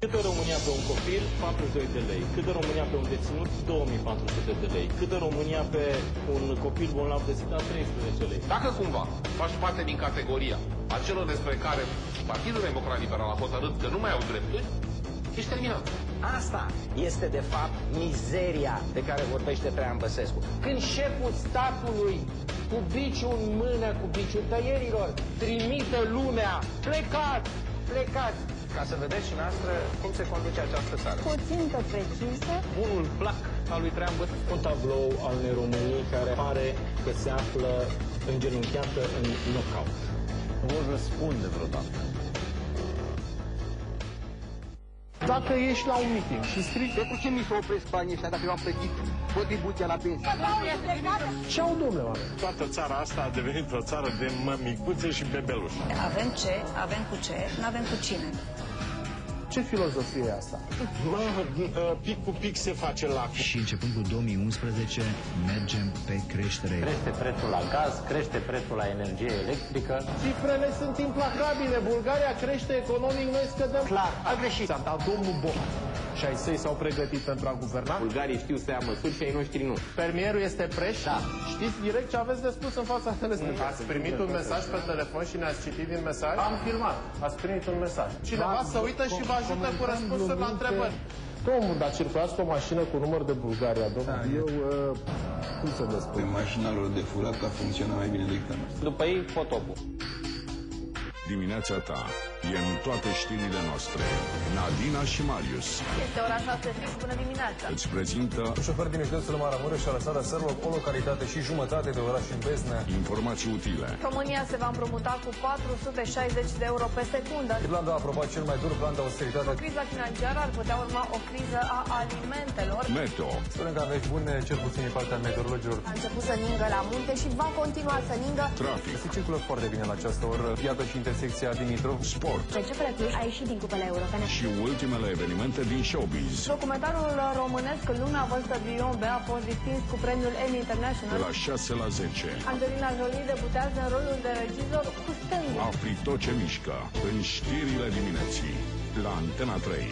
Cât de România pe un copil? 42 de lei. Cât de România pe un deținut? 2400 de lei. Cât de România pe un copil bolnav de SIDA? 13 lei. Dacă cumva faci parte din categoria acelor despre care Partidul Democrat Liberal a hotărât că nu mai au drepturi, ești terminat. Asta este, de fapt, mizeria de care vorbește Traian Băsescu. Când șeful statului, cu biciul în mână, cu biciul tăierilor, trimite lumea, plecați, plecați. Ca să vedeți și noastră cum se conduce această țară. Cu o țintă precisă. Bunul plac al lui Traian Băsescu. Un tablou al unei Românii care pare că se află îngenunchiată în knockout. Vor răspunde vreodată. Dacă ești la un meeting și strici, pentru ce mi se opresc banii ăștia dacă eu am plătit contribuția la pensie? ce au, domnule oameni? Toată țara asta a devenit o țară de mămicuțe și bebeluși. Avem ce, avem cu ce, nu avem cu cine. Ce filozofie e asta? Pic cu pic se face lac. Și începând cu 2011 mergem pe creștere. Crește prețul la gaz, crește prețul la energie electrică. Cifrele sunt implacabile. Bulgaria crește economic, noi scădem. Clar, a greșit. S-a dat domnul Boc și ai săi s-au pregătit pentru a guverna. Bulgarii știu să ia măsuri și ai noștri nu. Fermierul este preș. Da. Știți direct ce aveți de spus în fața telespectatorului. Ați primit un mesaj pe telefon și ne-ați citit din mesaj? Am filmat. Ați primit un mesaj. Cineva se uită și vă ajută cu răspunsuri la întrebări. Domnul, dar circulați cu o mașină cu număr de Bulgaria, domnul? Da, eu, cum să vă spun? Mașina lor de furat a funcționat mai bine decât a noastră. După ei, potopul. Dimineața ta e în toate știrile noastre. Nadina și Marius Este ora 6 fix, bună dimineața. îți prezintă Un șofer din județul Maramureș a lăsat aseară o localitate și jumătate de oraș în beznă. informații utile. România se va împrumuta cu 460 de euro pe secundă. Irlanda a aprobat cel mai dur plan de austeritate. Cu criza financiară ar putea urma o criză a alimentelor. Meteo. Sperăm că aveți bune, cel puțin din partea meteorologilor. A început să ningă la munte și va continua să ningă. Trafic. Se circulă foarte bine la această oră. Iată și intersecția Dimitrov. Sport. Recepele Cluj a ieșit din cupele europene. Și ultimele evenimente din showbiz. Documentarul românesc Luna văzută Biombe a fost distins cu premiul Emmy De International. la 6 la 10. Angelina Jolie debutează în rolul de regizor cu stângul. Afli tot ce mișcă în știrile dimineții la Antena 3.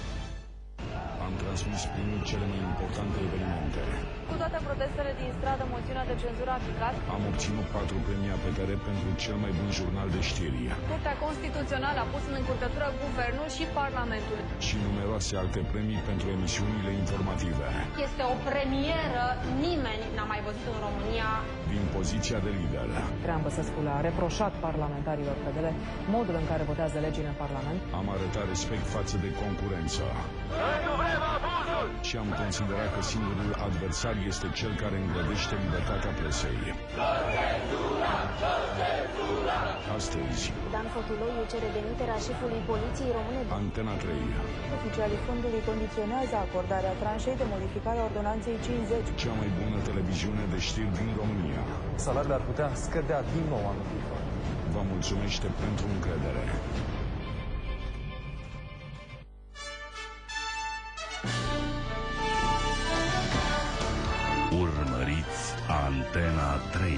Am transmis prin cele mai importante evenimente. Cu toate protestele din stradă, moțiunea de cenzură a picat. Am obținut 4 premii APTR pentru cel mai bun jurnal de știri. Curtea Constituțională a pus în încurcătură guvernul și Parlamentul. Și numeroase alte premii pentru emisiunile informative. Este o premieră, nimeni n-a mai văzut în România. Din poziția de lider. Traian Băsescu le-a reproșat parlamentarilor PDL modul în care votează legile în Parlament. Am arătat respect față de concurență. Și am considerat că singurul adversar este cel care îngrădește libertatea presei. Astăzi, Dan Fătuloiu cere demiterea șefului poliției române. Antena 3. Oficialii fondului condiționează acordarea tranșei de modificare a ordonanței 50. Cea mai bună televiziune de știri din România. Salariile ar putea scădea din nou anul viitor. Vă mulțumește pentru încredere. Urmăriți Antena 3.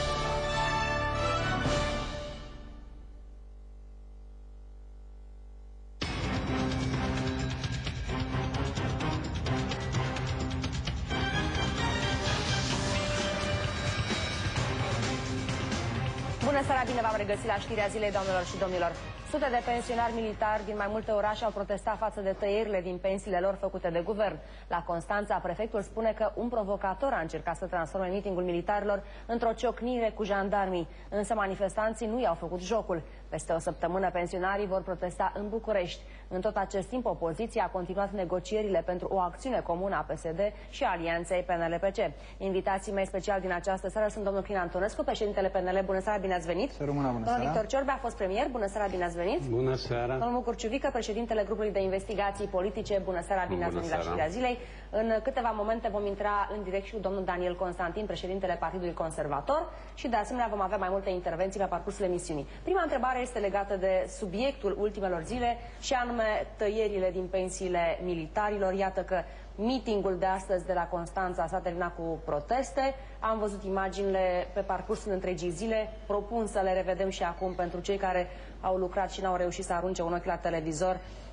Bună seara, bine v-am regăsit la știrea zilei, doamnelor și domnilor. Sute de pensionari militari din mai multe orașe au protestat față de tăierile din pensiile lor făcute de guvern. La Constanța, prefectul spune că un provocator a încercat să transforme mitingul militarilor într-o ciocnire cu jandarmii. Însă manifestanții nu i-au făcut jocul. Peste o săptămână pensionarii vor protesta în București. În tot acest timp, opoziția a continuat negocierile pentru o acțiune comună a PSD și a alianței PNL-PC. Invitații mei speciali din această seară sunt domnul Crin Antonescu, președintele PNL. Bună seara, bine ați venit! Domnul Victor Ciorbea a fost premier. Bună seara, bine ați venit! Bună seara! Domnul Mucur Ciuvică, președintele grupului de investigații politice. Bună seara, bine ați venit la știrea zilei. În câteva momente vom intra în direct și cu domnul Daniel Constantin, președintele Partidului Conservator, și de asemenea vom avea mai multe intervenții pe parcursul emisiunii. Prima întrebare este legată de subiectul ultimelor zile și anume tăierile din pensiile militarilor. Iată că meetingul de astăzi de la Constanța s-a terminat cu proteste. Am văzut imaginile pe parcursul întregii zile. Propun să le revedem și acum pentru cei care au lucrat și n-au reușit să arunce un ochi la televizor.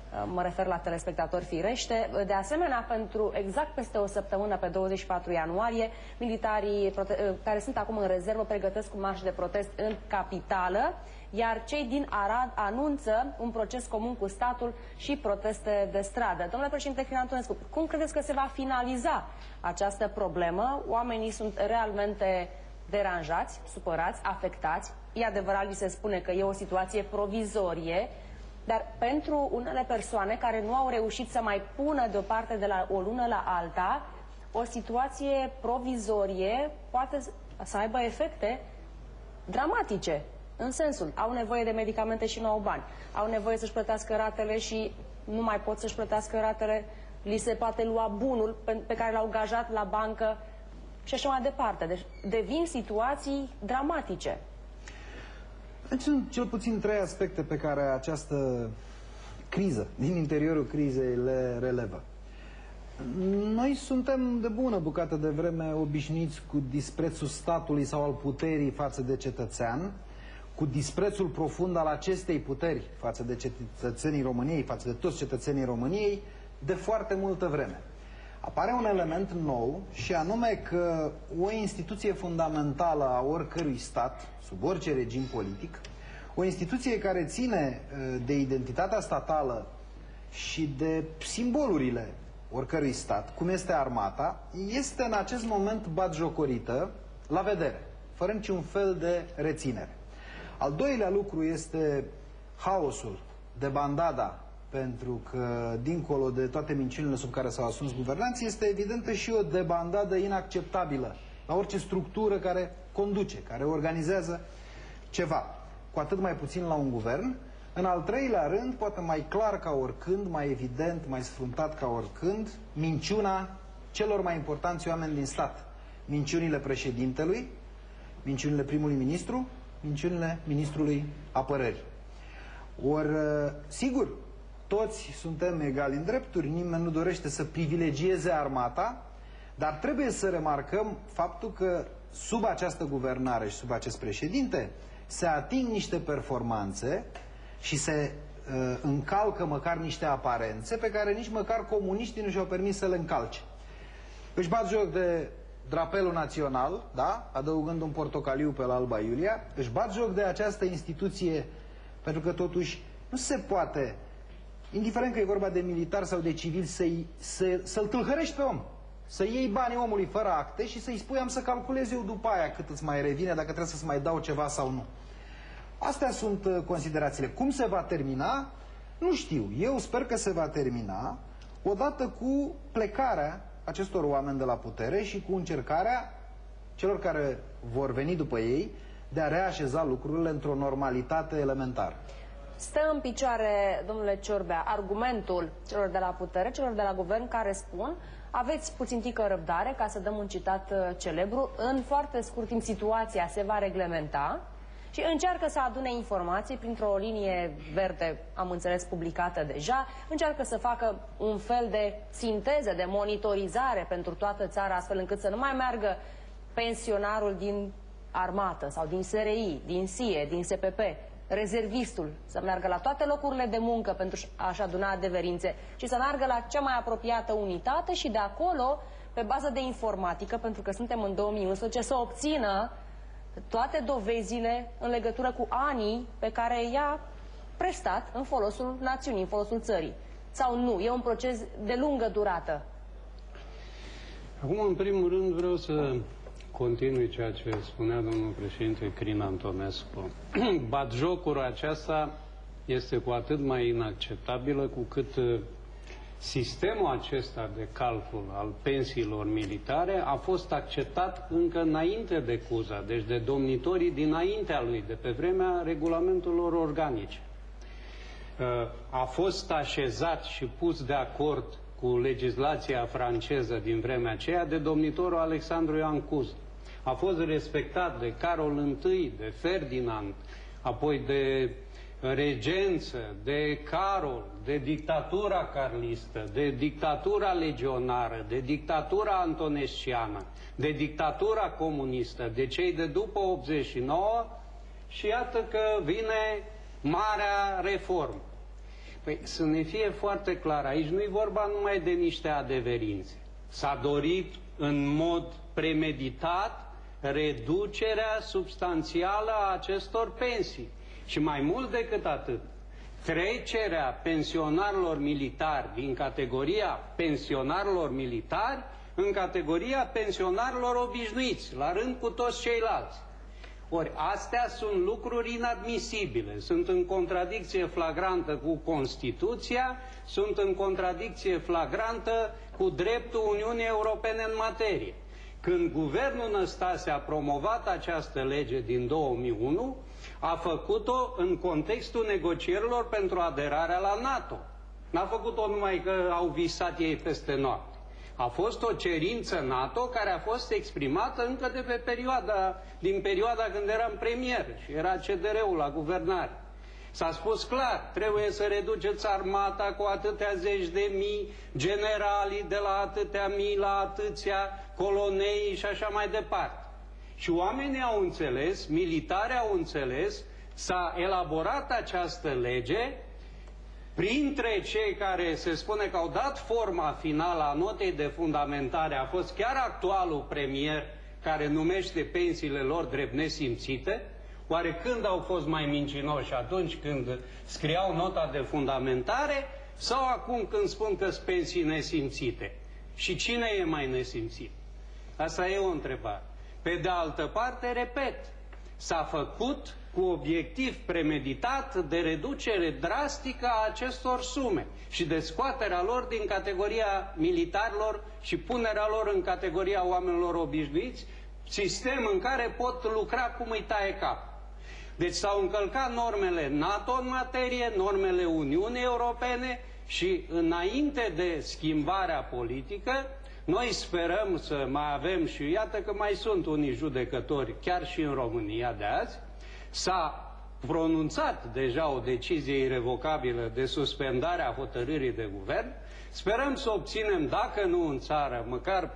mă refer la telespectatori firește. De asemenea, pentru exact peste o săptămână, pe 24 ianuarie, militarii care sunt acum în rezervă pregătesc un marș de protest în capitală, iar cei din Arad anunță un proces comun cu statul și proteste de stradă. Domnule președinte Crin Antonescu, cum credeți că se va finaliza această problemă? Oamenii sunt realmente deranjați, supărați, afectați. E adevărat, li se spune că e o situație provizorie, dar pentru unele persoane care nu au reușit să mai pună deoparte de la o lună la alta, o situație provizorie poate să aibă efecte dramatice. În sensul, au nevoie de medicamente și nu au bani. Au nevoie să-și plătească ratele și nu mai pot să-și plătească ratele. Li se poate lua bunul pe care l-au gajat la bancă și așa mai departe. Deci devin situații dramatice. Deci sunt cel puțin 3 aspecte pe care această criză, din interiorul crizei, le relevă. Noi suntem de bună bucată de vreme obișnuiți cu disprețul statului sau al puterii față de cetățean, cu disprețul profund al acestei puteri față de cetățenii României, față de toți cetățenii României, de foarte multă vreme. Apare un element nou și anume că o instituție fundamentală a oricărui stat, sub orice regim politic, o instituție care ține de identitatea statală și de simbolurile oricărui stat, cum este armata, este în acest moment batjocorită la vedere, fără niciun fel de reținere. Al doilea lucru este haosul, debandada, pentru că, dincolo de toate minciunile sub care s-au asuns guvernanții, este evidentă și o debandadă inacceptabilă la orice structură care conduce, care organizează ceva, cu atât mai puțin la un guvern. În al treilea rând, poate mai clar ca oricând, mai evident, mai sfruntat ca oricând, minciuna celor mai importanți oameni din stat. Minciunile președintelui, minciunile primului ministru, minciunile ministrului apărării. Ori, sigur, toți suntem egali în drepturi, nimeni nu dorește să privilegieze armata, dar trebuie să remarcăm faptul că sub această guvernare și sub acest președinte se ating niște performanțe și se încalcă măcar niște aparențe pe care nici măcar comuniștii nu și-au permis să le încalce. Își bat joc de drapelul național, da? Adăugând un portocaliu pe la Alba Iulia, își bat joc de această instituție, pentru că totuși nu se poate, indiferent că e vorba de militar sau de civil, să-l tâlhărești pe om. Să iei banii omului fără acte și să-i spui am să calculez eu după aia cât îți mai revine, dacă trebuie să-ți mai dau ceva sau nu. Astea sunt considerațiile. Cum se va termina? Nu știu. Eu sper că se va termina odată cu plecarea acestor oameni de la putere și cu încercarea celor care vor veni după ei de a reașeza lucrurile într-o normalitate elementară. Stă în picioare, domnule Ciorbea, argumentul celor de la putere, celor de la guvern, care spun aveți puțintică răbdare, ca să dăm un citat celebru, în foarte scurt timp situația se va reglementa și încearcă să adune informații printr-o linie verde, am înțeles, publicată deja, încearcă să facă un fel de sinteză, de monitorizare pentru toată țara, astfel încât să nu mai meargă pensionarul din armată sau din SRI, din SIE, din SPP, rezervistul, să meargă la toate locurile de muncă pentru a-și aduna adeverințe, ci să meargă la cea mai apropiată unitate și de acolo, pe bază de informatică, pentru că suntem în 2011, să obțină toate dovezile în legătură cu anii pe care i-a prestat în folosul națiunii, în folosul țării. Sau nu? E un proces de lungă durată. Acum, în primul rând, vreau să continui ceea ce spunea domnul președinte Crin Antonescu. Batjocura aceasta este cu atât mai inacceptabilă cu cât sistemul acesta de calcul al pensiilor militare a fost acceptat încă înainte de Cuza, deci de domnitorii dinaintea lui, de pe vremea regulamentelor organice. A fost așezat și pus de acord cu legislația franceză din vremea aceea de domnitorul Alexandru Ioan Cuza. A fost respectat de Carol I, de Ferdinand, apoi de regență, de Carol, de dictatura carlistă, de dictatura legionară, de dictatura antonesciană, de dictatura comunistă, de cei de după 89 și iată că vine marea reformă. Păi să ne fie foarte clar, aici nu-i vorba numai de niște adeverințe. S-a dorit în mod premeditat reducerea substanțială a acestor pensii. Și mai mult decât atât, trecerea pensionarilor militari din categoria pensionarilor militari în categoria pensionarilor obișnuiți, la rând cu toți ceilalți. Ori astea sunt lucruri inadmisibile, sunt în contradicție flagrantă cu Constituția, sunt în contradicție flagrantă cu dreptul Uniunii Europene în materie. Când guvernul Năstase a promovat această lege din 2001, a făcut-o în contextul negocierilor pentru aderarea la NATO. N-a făcut-o numai că au visat ei peste noapte. A fost o cerință NATO care a fost exprimată încă de pe din perioada când eram premier și era CDR-ul la guvernare. S-a spus clar, trebuie să reduceți armata cu atâtea zeci de mii, generalii de la atâtea mii la atâția, colonei și așa mai departe. Și oamenii au înțeles, militarii au înțeles, s-a elaborat această lege. Printre cei care se spune că au dat forma finală a notei de fundamentare a fost chiar actualul premier care numește pensiile lor drept nesimțite. Oare când au fost mai mincinoși? Atunci când scriau nota de fundamentare sau acum când spun că sunt pensii nesimțite? Și cine e mai nesimțit? Asta e o întrebare. Pe de altă parte, repet, s-a făcut cu obiectiv premeditat de reducere drastică a acestor sume și de scoaterea lor din categoria militarilor și punerea lor în categoria oamenilor obișnuiți, sistem în care pot lucra cum îi taie cap. Deci s-au încălcat normele NATO în materie, normele Uniunii Europene și înainte de schimbarea politică, noi sperăm să mai avem și iată că mai sunt unii judecători, chiar și în România de azi, s-a pronunțat deja o decizie irrevocabilă de suspendare a hotărârii de guvern. Sperăm să obținem, dacă nu în țară, măcar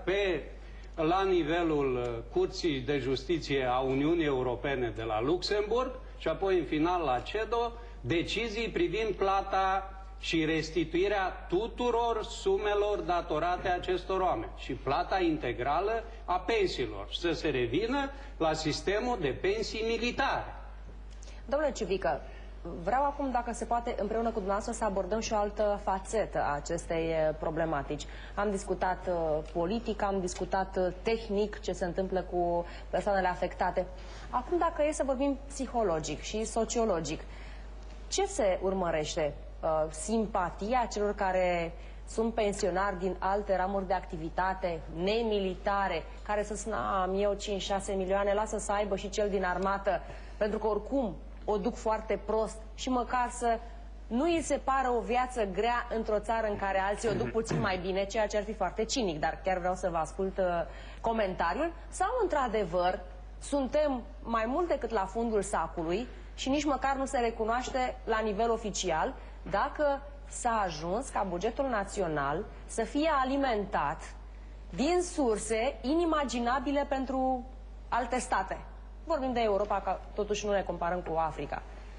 la nivelul Curții de Justiție a Uniunii Europene de la Luxemburg și apoi în final la CEDO, decizii privind plata și restituirea tuturor sumelor datorate acestor oameni și plata integrală a pensiilor, să se revină la sistemul de pensii militare. Domnule Ciuvică, vreau acum, dacă se poate, împreună cu dumneavoastră să abordăm și o altă fațetă a acestei problematici. Am discutat politic, am discutat tehnic ce se întâmplă cu persoanele afectate. Acum, dacă e să vorbim psihologic și sociologic, ce se urmărește? Simpatia celor care sunt pensionari din alte ramuri de activitate, nemilitare, care să spună, am eu 5-6 milioane, lasă să aibă și cel din armată, pentru că oricum o duc foarte prost și măcar să nu îi se pară o viață grea într-o țară în care alții o duc puțin mai bine, ceea ce ar fi foarte cinic, dar chiar vreau să vă ascult comentariul, sau într-adevăr suntem mai mult decât la fundul sacului și nici măcar nu se recunoaște la nivel oficial dacă s-a ajuns ca bugetul național să fie alimentat din surse inimaginabile pentru alte state. Vorbim de Europa, că totuși nu ne comparăm cu Africa.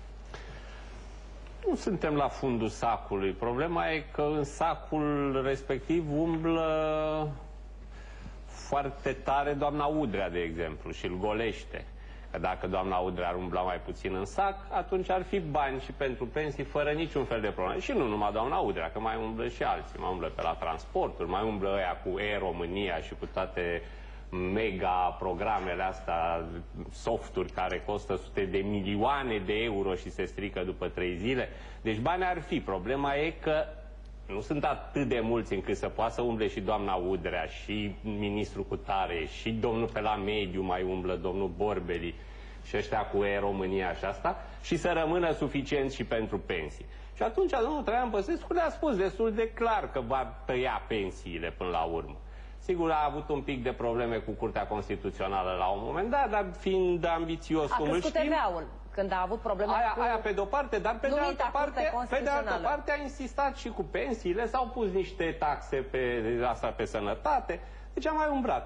Nu suntem la fundul sacului. Problema e că în sacul respectiv umblă foarte tare doamna Udrea, de exemplu, și îl golește. Că dacă doamna Udrea ar umbla mai puțin în sac, atunci ar fi bani și pentru pensii fără niciun fel de probleme. Și nu numai doamna Udrea, că mai umblă și alții. Mai umblă pe la transporturi, mai umblă ăia cu E-România și cu toate mega programele astea, softuri care costă sute de milioane de euro și se strică după 3 zile. Deci bani ar fi. Problema e că nu sunt atât de mulți încât să poată să umble și doamna Udrea, și ministrul Cutare, și domnul pe la mediu mai umblă, domnul Borbeli și ăștia cu E-România și asta, și să rămână suficient și pentru pensii. Și atunci domnul Traian Băsescu le-a spus destul de clar că va tăia pensiile până la urmă. Sigur, a avut un pic de probleme cu Curtea Constituțională la un moment dat, dar fiind ambițios cum îl știm... TVA-ul, când a avut probleme cu... Aia pe de-o parte, dar pe de altă parte a insistat și cu pensiile, s-au pus niște taxe pe asta pe sănătate, deci a mai umblat.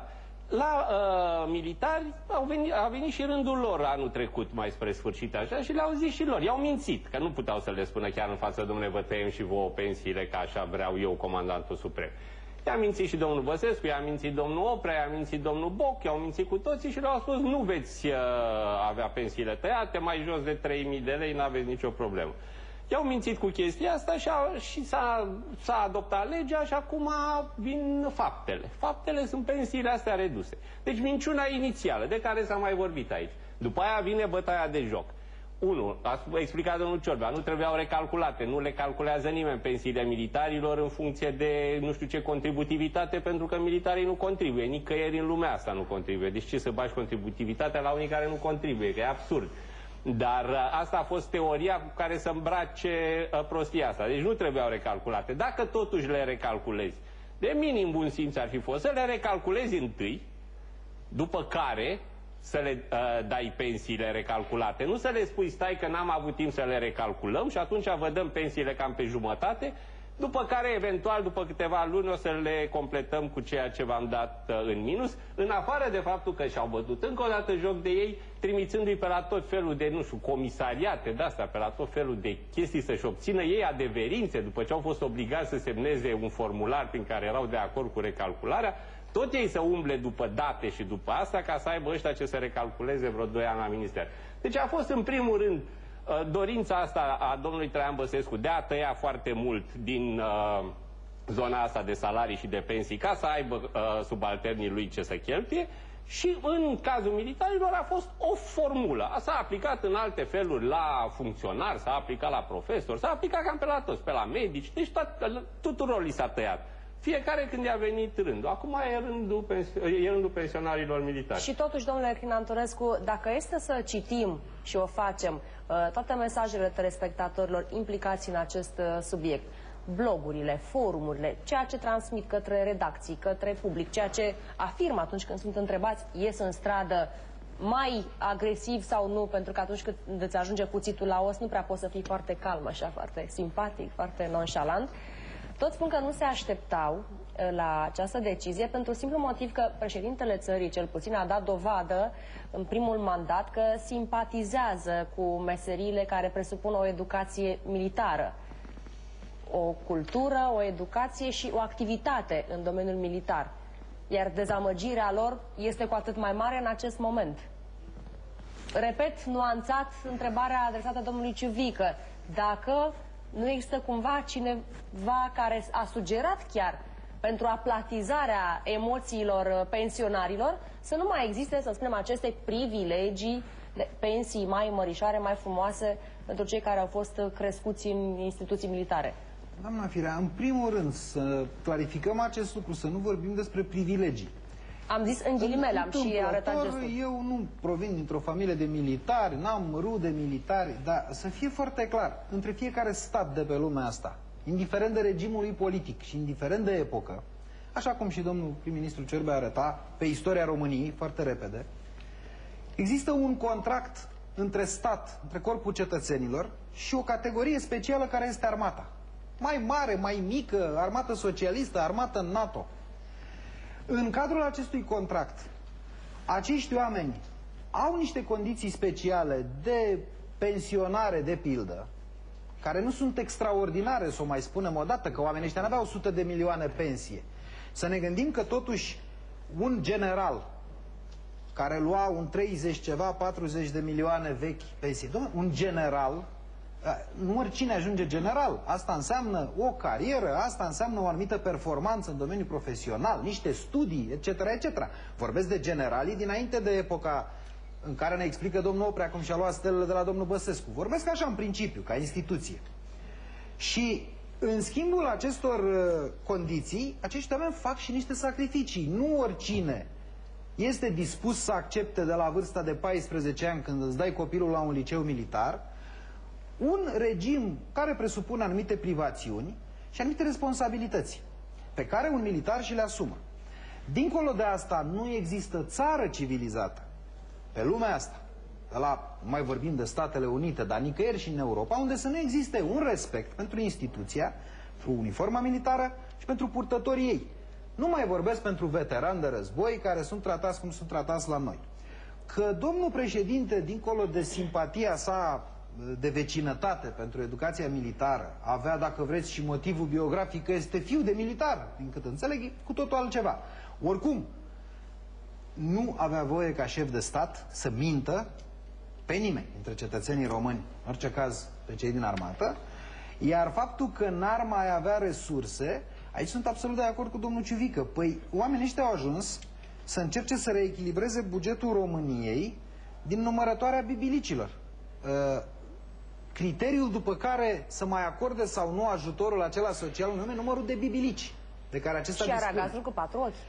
La militari a venit și rândul lor anul trecut, mai spre sfârșit așa, și le-au zis și lor. I-au mințit, că nu puteau să le spună chiar în față, domnule, vă tăiem și vouă pensiile, că așa vreau eu, comandantul suprem. I-a mințit și domnul Băsescu, i-a mințit domnul Oprea, i-a mințit domnul Boc, i-au mințit cu toții și le-au spus nu veți avea pensiile tăiate, mai jos de 3.000 de lei n-aveți nicio problemă. I-au mințit cu chestia asta și s-a adoptat legea și acum vin faptele. Faptele sunt pensiile astea reduse. Deci minciuna inițială, de care s-a mai vorbit aici. După aia vine bătaia de joc. Unu, a explicat domnul Ciorbea, nu trebuiau recalculate, nu le calculează nimeni pensiile militarilor în funcție de nu știu ce contributivitate, pentru că militarii nu contribuie, nicăieri în lumea asta nu contribuie. Deci ce să bagi contributivitatea la unii care nu contribuie, că e absurd. Dar asta a fost teoria cu care să îmbrace prostia asta. Deci nu trebuiau recalculate. Dacă totuși le recalculezi, de minim bun simț ar fi fost să le recalculezi întâi, după care să le dai pensiile recalculate. Nu să le spui, stai că n-am avut timp să le recalculăm și atunci vă dăm pensiile cam pe jumătate, după care, eventual, după câteva luni, o să le completăm cu ceea ce v-am dat în minus, în afară de faptul că și-au bătut încă o dată joc de ei, trimițându-i pe la tot felul de, nu știu, comisariate de-astea, pe la tot felul de chestii să-și obțină ei adeverințe, după ce au fost obligați să semneze un formular prin care erau de acord cu recalcularea, tot ei să umble după date și după asta, ca să aibă ăștia ce să recalculeze vreo 2 ani la minister. Deci a fost, în primul rând, dorința asta a domnului Traian Băsescu de a tăia foarte mult din zona asta de salarii și de pensii ca să aibă subalternii lui ce să cheltuie și în cazul militarilor a fost o formulă. S-a aplicat în alte feluri la funcționari, s-a aplicat la profesori, s-a aplicat cam pe la toți, pe la medici, deci tuturor li s-a tăiat. Fiecare când i-a venit rândul. Acum e rândul pensionarilor militari. Și totuși, domnule Crin Antonescu, dacă este să citim și o facem toate mesajele telespectatorilor implicați în acest subiect, blogurile, forumurile, ceea ce transmit către redacții, către public, ceea ce afirmă atunci când sunt întrebați, ies în stradă mai agresiv sau nu, pentru că atunci când îți ajunge cuțitul la os, nu prea poți să fii foarte calm, așa, foarte simpatic, foarte nonșalant. Toți spun că nu se așteptau la această decizie pentru simplu motiv că președintele țării, cel puțin, a dat dovadă în primul mandat că simpatizează cu meseriile care presupun o educație militară, o cultură, o educație și o activitate în domeniul militar. Iar dezamăgirea lor este cu atât mai mare în acest moment. Repet, nuanțat, întrebarea adresată domnului Ciuvică, dacă nu există cumva cineva care a sugerat chiar pentru aplatizarea emoțiilor pensionarilor să nu mai existe, să spunem, aceste privilegii de pensii mai mărișoare, mai frumoase pentru cei care au fost crescuți în instituții militare. Doamna Firea, în primul rând să clarificăm acest lucru, să nu vorbim despre privilegii. Am zis în ghilimele, am și arătat gestul. Eu nu provin dintr-o familie de militari, n-am rude militari, dar să fie foarte clar, între fiecare stat de pe lumea asta, indiferent de regimul lui politic și indiferent de epocă, așa cum și domnul prim-ministru Ciorbea arăta pe istoria României, foarte repede, există un contract între stat, între corpul cetățenilor și o categorie specială care este armata. Mai mare, mai mică, armată socialistă, armată NATO. În cadrul acestui contract, acești oameni au niște condiții speciale de pensionare, de pildă, care nu sunt extraordinare, să o mai spunem o dată, că oamenii ăștia n-aveau 100 de milioane pensie. Să ne gândim că totuși un general care lua un 30 ceva, 40 de milioane vechi pensie, un general, nu oricine ajunge general, asta înseamnă o carieră, asta înseamnă o anumită performanță în domeniul profesional, niște studii, etc., etc. Vorbesc de generalii dinainte de epoca în care ne explică domnul Oprea cum și-a luat stelele de la domnul Băsescu. Vorbesc așa în principiu, ca instituție. Și în schimbul acestor condiții, acești oameni fac și niște sacrificii. Nu oricine este dispus să accepte de la vârsta de 14 ani, când îți dai copilul la un liceu militar, un regim care presupune anumite privațiuni și anumite responsabilități pe care un militar și le asumă. Dincolo de asta, nu există țară civilizată pe lumea asta, nu mai vorbim de Statele Unite, dar nicăieri și în Europa, unde să nu existe un respect pentru instituția, pentru uniforma militară și pentru purtătorii ei. Nu mai vorbesc pentru veterani de război care sunt tratați cum sunt tratați la noi. Că domnul președinte, dincolo de simpatia sa de vecinătate pentru educația militară, avea, dacă vreți, și motivul biografic că este fiu de militar, din cât înțeleg, cu totul altceva. Oricum, nu avea voie ca șef de stat să mintă pe nimeni dintre cetățenii români, în orice caz pe cei din armată, iar faptul că n-ar mai avea resurse, aici sunt absolut de acord cu domnul Ciuvică. Păi, oamenii ăștia au ajuns să încerce să reechilibreze bugetul României din numărătoarea bibilicilor. Criteriul după care să mai acorde sau nu ajutorul acela social nume numărul de bibilici de care acesta și aragazul cu 4 ochi.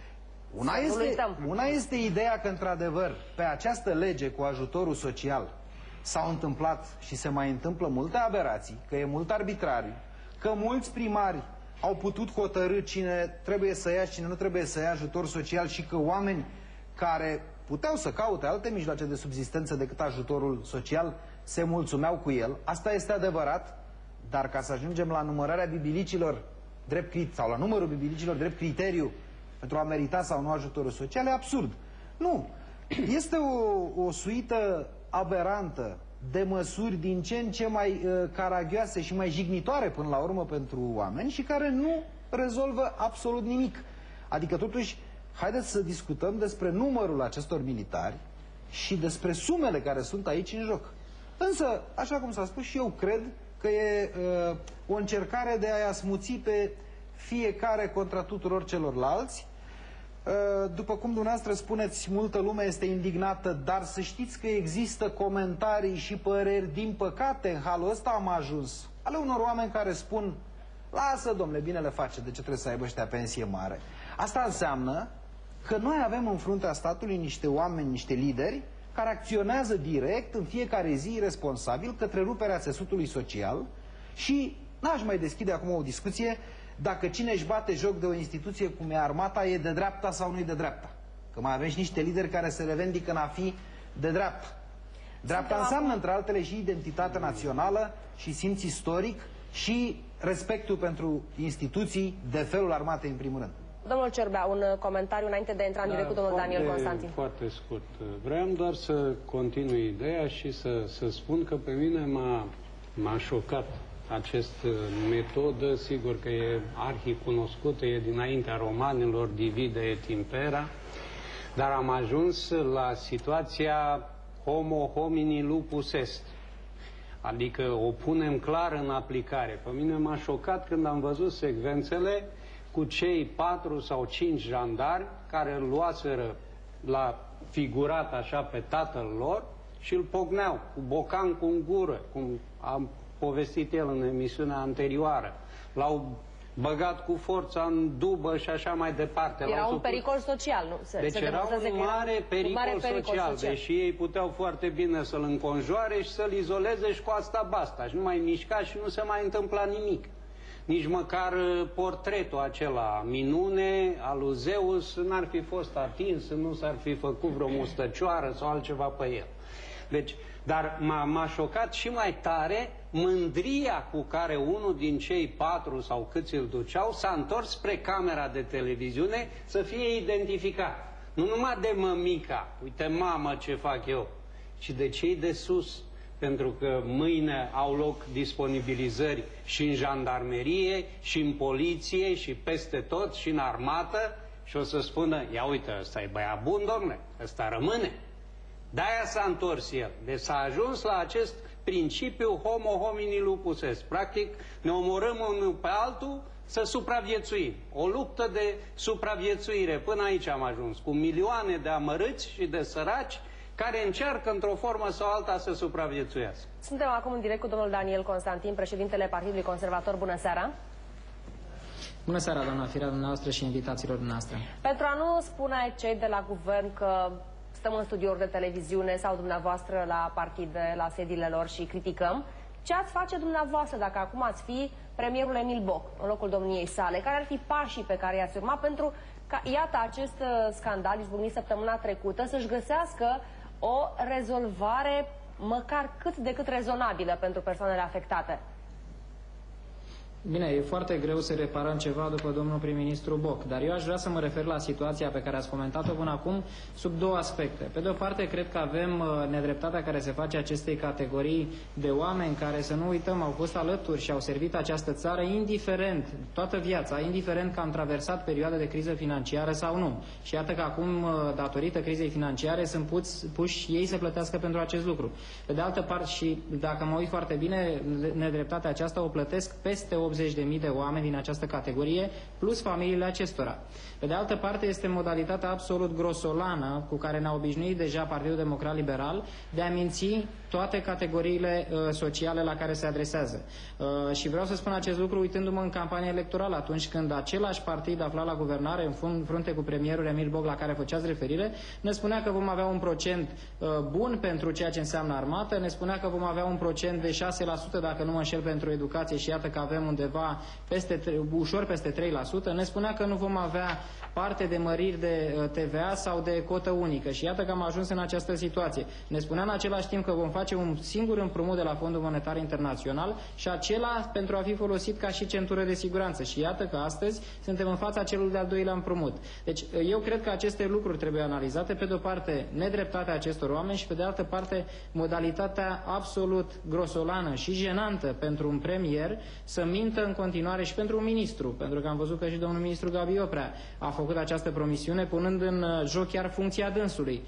Una este ideea că, într-adevăr, pe această lege cu ajutorul social s-au întâmplat și se mai întâmplă multe aberații, că e mult arbitrariu, că mulți primari au putut hotărî cine trebuie să ia și cine nu trebuie să ia ajutor social și că oameni care puteau să caute alte mijloace de subzistență decât ajutorul social se mulțumeau cu el. Asta este adevărat, dar ca să ajungem la numărarea bibilicilor sau la numărul bibilicilor drept criteriu pentru a merita sau nu ajutorul social, e absurd. Nu. Este o suită aberantă de măsuri din ce în ce mai caragioase și mai jignitoare până la urmă pentru oameni și care nu rezolvă absolut nimic. Adică, totuși, haideți să discutăm despre numărul acestor militari și despre sumele care sunt aici în joc. Însă, așa cum s-a spus, și eu cred că e o încercare de a-i asmuți pe fiecare contra tuturor celorlalți. După cum dumneavoastră spuneți, multă lume este indignată, dar să știți că există comentarii și păreri, din păcate, în halul ăsta am ajuns, ale unor oameni care spun: lasă, domnule, bine le face, de ce trebuie să aibă ăștia pensie mare? Asta înseamnă că noi avem în fruntea statului niște oameni, niște lideri, care acționează direct, în fiecare zi, responsabil, către ruperea țesutului social și n-aș mai deschide acum o discuție dacă cine își bate joc de o instituție cum e armata e de dreapta sau nu e de dreapta. Că mai avem și niște lideri care se revendică în a fi de dreapta. Dreapta înseamnă, între altele, și identitate națională, și simț istoric, și respectul pentru instituții de felul armatei, în primul rând. Domnul Ciorbea, un comentariu înainte de a intra în direct cu domnul Daniel Constantin. Foarte scurt. Vreau doar să continui ideea și să spun că pe mine m-a șocat această metodă. Sigur că e arhicunoscută, e dinaintea romanilor, divide et impera, dar am ajuns la situația homo homini lupus est. Adică o punem clar în aplicare. Pe mine m-a șocat când am văzut secvențele cu cei 4 sau 5 jandarmi care îl luaseră la figurat așa pe tatăl lor și îl pocneau cu bocanc în gură, cum am povestit el în emisiunea anterioară. L-au băgat cu forța în dubă și așa mai departe. Era un pericol social, nu? Deci era un mare pericol social, deși ei puteau foarte bine să-l înconjoare și să-l izoleze și cu asta basta. Și nu mai mișca și nu se mai întâmpla nimic. Nici măcar portretul acela minune al lui Zeus n-ar fi fost atins, nu s-ar fi făcut vreo mustăcioară sau altceva pe el. Deci, dar m-a șocat și mai tare mândria cu care unul din cei 4 sau câți îl duceau s-a întors spre camera de televiziune să fie identificat. Nu numai de mămica, uite mamă ce fac eu, ci de cei de sus. Pentru că mâine au loc disponibilizări și în jandarmerie, și în poliție, și peste tot, și în armată, și o să spună: ia uite, ăsta e băiat bun, domnule, ăsta rămâne. De-aia s-a întors el. Deci s-a ajuns la acest principiu homo homini lupus est. Practic ne omorâm unul pe altul să supraviețuim. O luptă de supraviețuire. Până aici am ajuns, cu milioane de amărâți și de săraci care încearcă într-o formă sau alta să supraviețuiască. Suntem acum în direct cu domnul Daniel Constantin, președintele Partidului Conservator. Bună seara! Bună seara, doamna Firea, dumneavoastră și invitațiilor dumneavoastră. Pentru a nu spune cei de la guvern că stăm în studiouri de televiziune sau dumneavoastră la partide, la sediile lor și criticăm, ce ați face dumneavoastră dacă acum ați fi premierul Emil Boc în locul domniei sale? Care ar fi pașii pe care i-ați urma pentru ca, iată, acest scandal izbucnit săptămâna trecută să-și găsească o rezolvare măcar cât de cât rezonabilă pentru persoanele afectate? Bine, e foarte greu să reparăm ceva după domnul prim-ministru Boc, dar eu aș vrea să mă refer la situația pe care ați comentat-o până acum sub două aspecte. Pe de o parte, cred că avem nedreptatea care se face acestei categorii de oameni care, să nu uităm, au fost alături și au servit această țară indiferent, toată viața, indiferent că am traversat perioade de criză financiară sau nu. Și iată că acum, datorită crizei financiare, sunt puși ei să plătească pentru acest lucru. Pe de altă parte, și dacă mă uit foarte bine, nedreptatea aceasta o plătesc peste 80.000 de oameni din această categorie, plus familiile acestora. Pe de altă parte, este modalitatea absolut grosolană cu care ne-a obișnuit deja Partidul Democrat Liberal de a minți toate categoriile sociale la care se adresează. Și vreau să spun acest lucru uitându-mă în campania electorală, atunci când același partid aflat la guvernare, în frunte cu premierul Emil Boc, la care făceați referire, ne spunea că vom avea un procent bun pentru ceea ce înseamnă armată, ne spunea că vom avea un procent de 6%, dacă nu mă înșel, pentru educație, și iată că avem undeva ușor peste 3%, ne spunea că nu vom avea parte de măriri de TVA sau de cotă unică și iată că am ajuns în această situație. Ne spunea în același timp că vom face un singur împrumut de la Fondul Monetar Internațional și acela pentru a fi folosit ca și centură de siguranță și iată că astăzi suntem în fața celui de-al doilea împrumut. Deci eu cred că aceste lucruri trebuie analizate, pe de o parte nedreptatea acestor oameni și pe de altă parte modalitatea absolut grosolană și jenantă pentru un premier să mintă în continuare și pentru un ministru, pentru că am văzut că și domnul ministru Gabi Oprea a făcut această promisiune punând în joc chiar funcția dânsului.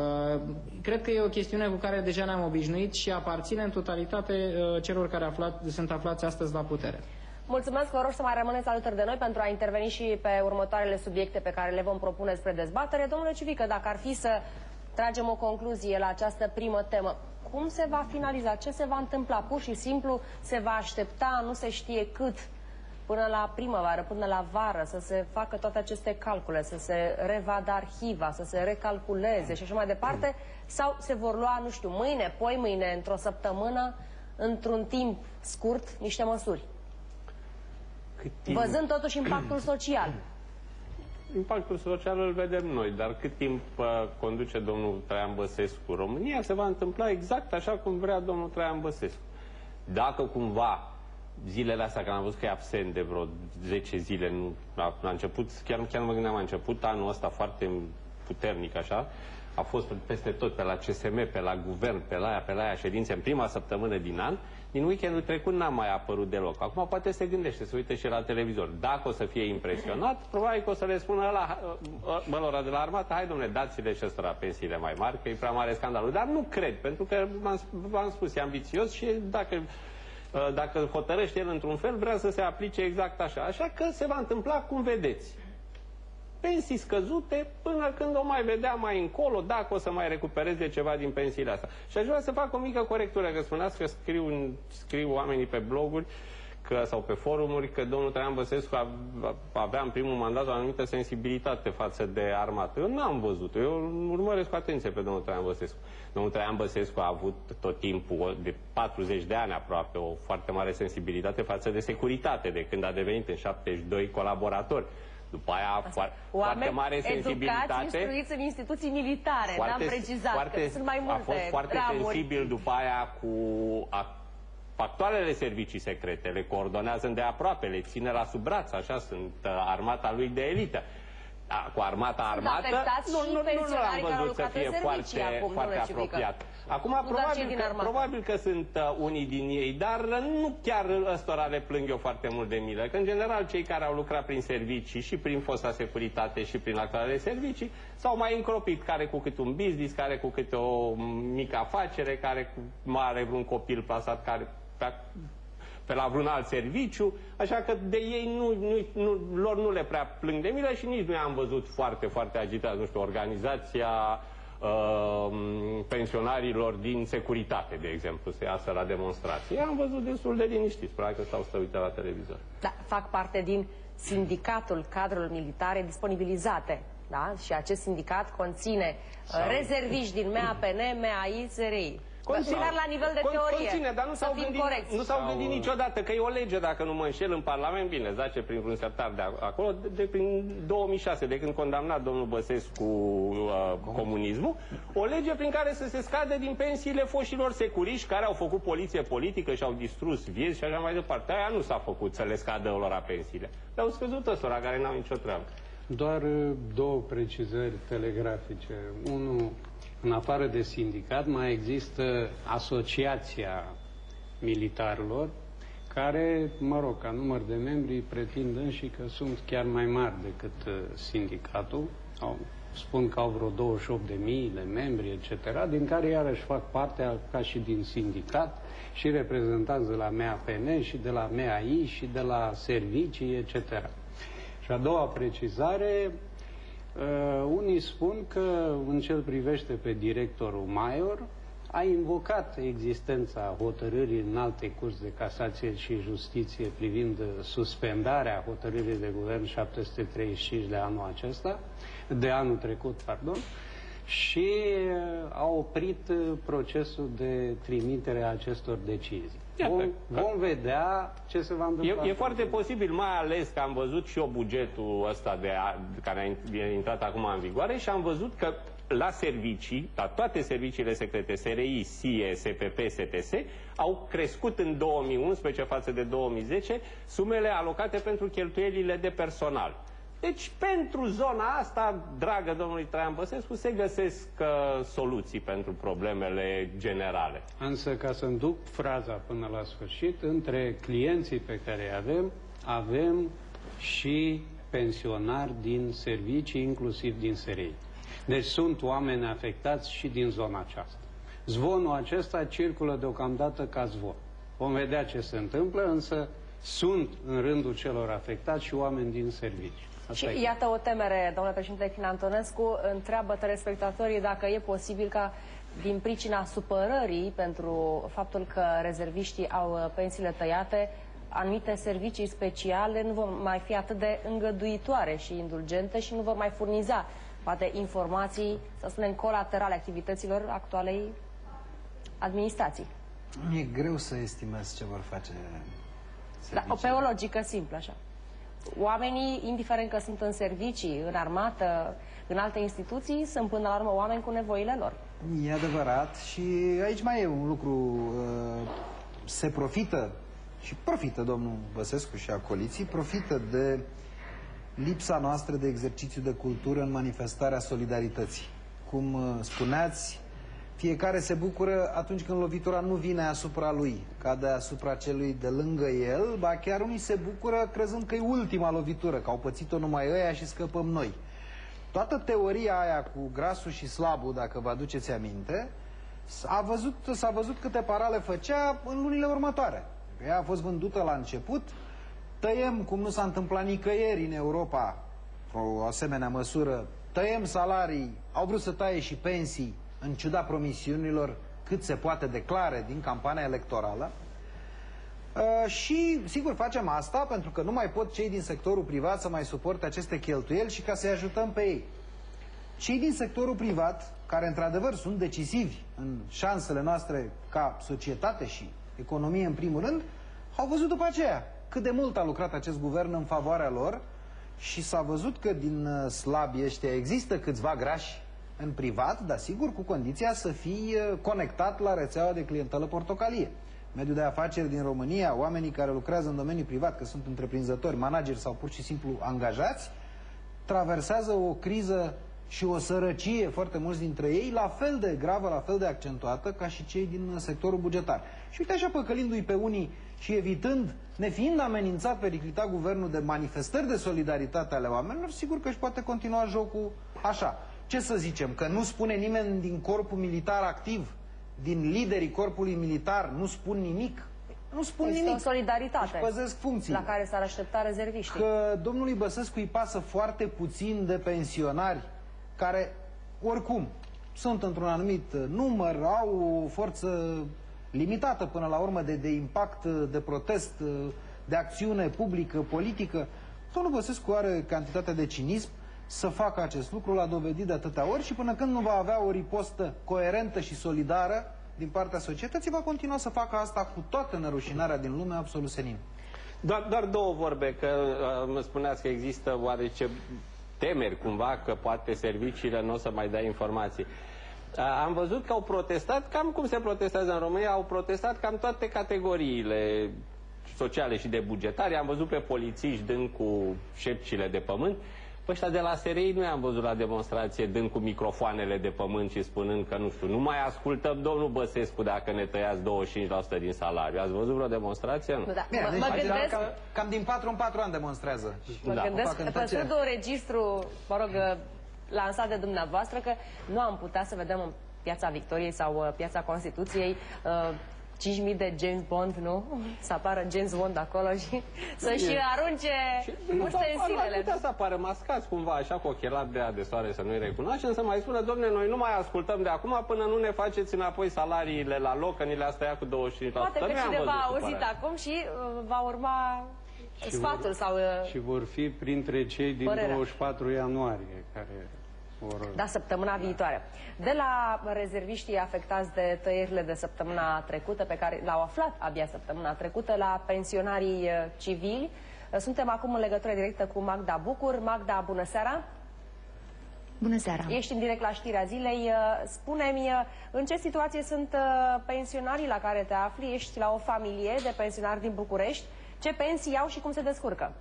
Cred că e o chestiune cu care deja ne-am obișnuit și aparține în totalitate celor care sunt aflați astăzi la putere. Mulțumesc, vă rog să mai rămâneți alături de noi pentru a interveni și pe următoarele subiecte pe care le vom propune spre dezbatere. Domnule Ciuvică, dacă ar fi să tragem o concluzie la această primă temă, cum se va finaliza? Ce se va întâmpla? Pur și simplu se va aștepta, nu se știe cât, până la primăvară, până la vară, să se facă toate aceste calcule, să se revadă arhiva, să se recalculeze și așa mai departe, sau se vor lua, nu știu, mâine, poimâine, într-o săptămână, într-un timp scurt, niște măsuri? Văzând totuși impactul social. Impactul social îl vedem noi, dar cât timp conduce domnul Traian Băsescu România, se va întâmpla exact așa cum vrea domnul Traian Băsescu. Dacă cumva zilele astea, când am văzut că e absent de vreo 10 zile, la început, chiar nu mă gândeam, a început anul ăsta foarte puternic, așa, a fost peste tot, pe la CSM, pe la guvern, pe la aia, ședințe, în prima săptămână din an. Din weekendul trecut n-a mai apărut deloc. Acum poate se gândește, se uite și la televizor. Dacă o să fie impresionat, probabil că o să le spună lor de la armată, hai dom'le, dați-le și ăstora pensiile mai mari, că e prea mare scandalul. Dar nu cred, pentru că v-am spus, e ambițios și dacă hotărăște el într-un fel, vrea să se aplice exact așa. Așa că se va întâmpla cum vedeți. Pensii scăzute până când o mai vedea mai încolo, dacă o să mai recupereze ceva din pensiile astea. Și aș vrea să fac o mică corectură, că spuneați că scriu oamenii pe bloguri sau pe forumuri că domnul Traian Băsescu avea în primul mandat o anumită sensibilitate față de armată. Eu n-am văzut. Eu urmăresc cu atenție pe domnul Traian Băsescu. Domnul Traian Băsescu a avut tot timpul, de 40 de ani aproape, o foarte mare sensibilitate față de securitate, de când a devenit în 72 colaborator. După aia foarte mare sensibilitate. Educați, instruiți în instituții militare, n-am precizat, că sunt mai multe a fost foarte ramuri. sensibil după aia cu actualele servicii secrete, le coordonează îndeaproape, le ține la sub braț, așa sunt armata lui de elită. Cu armată, nu l-am văzut să fie foarte apropiat. Acum, probabil că sunt unii din ei, dar nu chiar ăstora le plâng eu foarte mult de milă, că în general cei care au lucrat prin servicii și prin fosta securitate și prin actualele servicii s-au mai încropit, care cu câte un business, care cu câte o mică afacere, care are vreun copil plasat, care pe la vreun alt serviciu, așa că de ei lor nu le prea plâng de milă și nici nu i-am văzut foarte, foarte agitați. Nu știu, organizația pensionarilor din securitate, de exemplu, să iasă la demonstrații. I-am văzut destul de liniștiți, probabil că stau să uite la televizor. Da, fac parte din sindicatul cadrelor militare disponibilizate. Da? Și acest sindicat conține rezerviști din MAPN, MAI, SRI. Dar la nivel de teorie. Conține, dar nu s-au gândit niciodată că e o lege, dacă nu mă înșel, în Parlament, bine, zace prin vreun sertar de acolo, de prin 2006, de când condamna domnul Băsescu comunismul, o lege prin care să se scade din pensiile foștilor securiști care au făcut poliție politică și au distrus vieți și așa mai departe. Aia nu s-a făcut să le scadă lor pensiile. Le-au scăzut ăstora care n-au nicio treabă. Doar două precizări telegrafice. Unul, în afară de sindicat, mai există Asociația Militarilor, care, mă rog, ca număr de membri, pretind și că sunt chiar mai mari decât sindicatul. Spun că au vreo 28.000 de membri, etc., din care iarăși fac parte, ca și din sindicat, și reprezentanți de la MEAPN și de la MEAI și de la servicii, etc. Și a doua precizare, unii spun că, în ce-l privește pe directorul Maior, a invocat existența hotărârii în alte curți de casație și justiție privind suspendarea hotărârii de guvern 735 de anul acesta, de anul trecut, pardon, și a oprit procesul de trimitere a acestor decizii. Vom vedea ce se va întâmpla. E foarte posibil, mai ales că am văzut și eu bugetul ăsta care a intrat acum în vigoare și am văzut că la servicii, la toate serviciile secrete, SRI, SIE, SPP, STS, au crescut în 2011 față de 2010 sumele alocate pentru cheltuielile de personal. Deci, pentru zona asta, dragă domnului Traian Băsescu, se găsesc soluții pentru problemele generale. Însă, ca să-mi duc fraza până la sfârșit, între clienții pe care îi avem și pensionari din servicii, inclusiv din SRI. Deci sunt oameni afectați și din zona aceasta. Zvonul acesta circulă deocamdată ca zvon. Vom vedea ce se întâmplă, însă sunt în rândul celor afectați și oameni din servicii. Și iată o temere, domnule președinte Crin Antonescu, întreabă telespectatorii dacă e posibil ca, din pricina supărării pentru faptul că rezerviștii au pensiile tăiate, anumite servicii speciale nu vor mai fi atât de îngăduitoare și indulgente și nu vor mai furniza poate informații, să spunem, colaterale activităților actualei administrații. E greu să estimez ce vor face serviciile. Pe o logică simplă, așa. Oamenii, indiferent că sunt în servicii, în armată, în alte instituții, sunt până la urmă oameni cu nevoile lor. E adevărat și aici mai e un lucru. Se profită și profită domnul Băsescu și acoliții, profită de lipsa noastră de exercițiu de cultură în manifestarea solidarității. Cum spuneați, fiecare se bucură atunci când lovitura nu vine asupra lui, cade asupra celui de lângă el, ba chiar unii se bucură crezând că e ultima lovitură, că au pățit-o numai ăia și scăpăm noi. Toată teoria aia cu grasul și slabul, dacă vă aduceți aminte, s-a văzut câte parale făcea în lunile următoare. Ea a fost vândută la început, tăiem, cum nu s-a întâmplat nicăieri în Europa, o asemenea măsură, tăiem salarii, au vrut să taie și pensii, în ciuda promisiunilor cât se poate declare din campania electorală. Și, sigur, facem asta pentru că nu mai pot cei din sectorul privat să mai suporte aceste cheltuieli și ca să-i ajutăm pe ei. Cei din sectorul privat, care într-adevăr sunt decisivi în șansele noastre ca societate și economie în primul rând, au văzut după aceea cât de mult a lucrat acest guvern în favoarea lor și s-a văzut că din slabii ăștia există câțiva grași în privat, dar sigur cu condiția să fii conectat la rețeaua de clientelă portocalie. Mediul de afaceri din România, oamenii care lucrează în domeniul privat, că sunt întreprinzători, manageri sau pur și simplu angajați, traversează o criză și o sărăcie, foarte mulți dintre ei, la fel de gravă, la fel de accentuată ca și cei din sectorul bugetar. Și uite așa, păcălindu-i pe unii și evitând, nefiind amenințat, periclita guvernul de manifestări de solidaritate ale oamenilor, sigur că își poate continua jocul așa. Ce să zicem? Că nu spune nimeni din corpul militar activ, din liderii corpului militar, nu spun nimic? Nu spun nimic. Este o solidaritate își păzesc funcțiile. La care s-ar aștepta rezerviștii. Că domnului Băsescu îi pasă foarte puțin de pensionari care, oricum, sunt într-un anumit număr, au o forță limitată până la urmă de impact, de protest, de acțiune publică, politică. Domnul Băsescu are cantitatea de cinism să facă acest lucru, l-a dovedit de atâtea ori și până când nu va avea o ripostă coerentă și solidară, din partea societății, va continua să facă asta cu toată nerușinarea din lume, absolut senin. Doar două vorbe, că mă spuneați că există oarece temeri cumva că poate serviciile nu o să mai dea informații. Am văzut că au protestat, cam cum se protestează în România, au protestat cam toate categoriile sociale și de bugetari. Am văzut pe polițiști dând cu șepcile de pământ. Pe ăștia de la SRI nu i-am văzut la demonstrație dând cu microfoanele de pământ și spunând că, nu știu, nu mai ascultăm domnul Băsescu dacă ne tăiați 25% din salariu. Ați văzut vreo demonstrație? Nu. Da. Bine, mă gândesc... cam din 4 în 4 ani demonstrează. Mă gândesc că păstrând un registru, mă rog, lansat de dumneavoastră, că nu am putea să vedem în Piața Victoriei sau Piața Constituției 5.000 de James Bond, nu? Să apară James Bond acolo și să-și arunce ustensilele. Ar putea să apară mascați cumva, așa, cu ochelari de soare, să nu-i recunoaștem, să mai spună, domne, noi nu mai ascultăm de acum până nu ne faceți înapoi salariile la loc, că ni le-ați tăiat cu 25%. Poate că cineva a auzit acum și va urma sfatul sau... Și vor fi printre cei din 24 ianuarie, care... Da, săptămâna viitoare. De la rezerviștii afectați de tăierile de săptămâna trecută, pe care l-au aflat abia săptămâna trecută, la pensionarii civili, suntem acum în legătură directă cu Magda Bucur. Magda, bună seara! Bună seara! Ești în direct la Știrea Zilei. Spune-mi, în ce situație sunt pensionarii la care te afli? Ești la o familie de pensionari din București. Ce pensii au și cum se descurcă?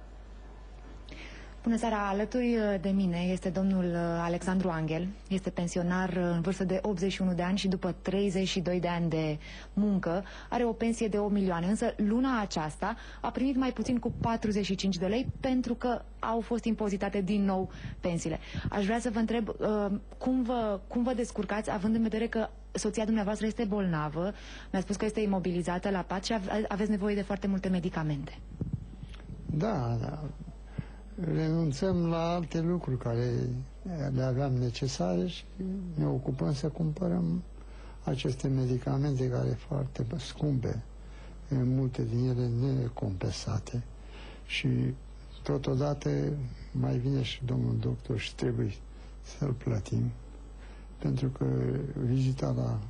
Bună seara! Alături de mine este domnul Alexandru Angel. Este pensionar în vârstă de 81 de ani și după 32 de ani de muncă are o pensie de 8 milioane. Însă luna aceasta a primit mai puțin cu 45 de lei pentru că au fost impozitate din nou pensiile. Aș vrea să vă întreb cum vă descurcați, având în vedere că soția dumneavoastră este bolnavă, mi-a spus că este imobilizată la pat și aveți nevoie de foarte multe medicamente. Da, da. Renunțăm la alte lucruri care le aveam necesare și ne ocupăm să cumpărăm aceste medicamente care foarte scumpe, multe din ele necompensate. Și totodată mai vine și domnul doctor și trebuie să-l plătim, pentru că vizita la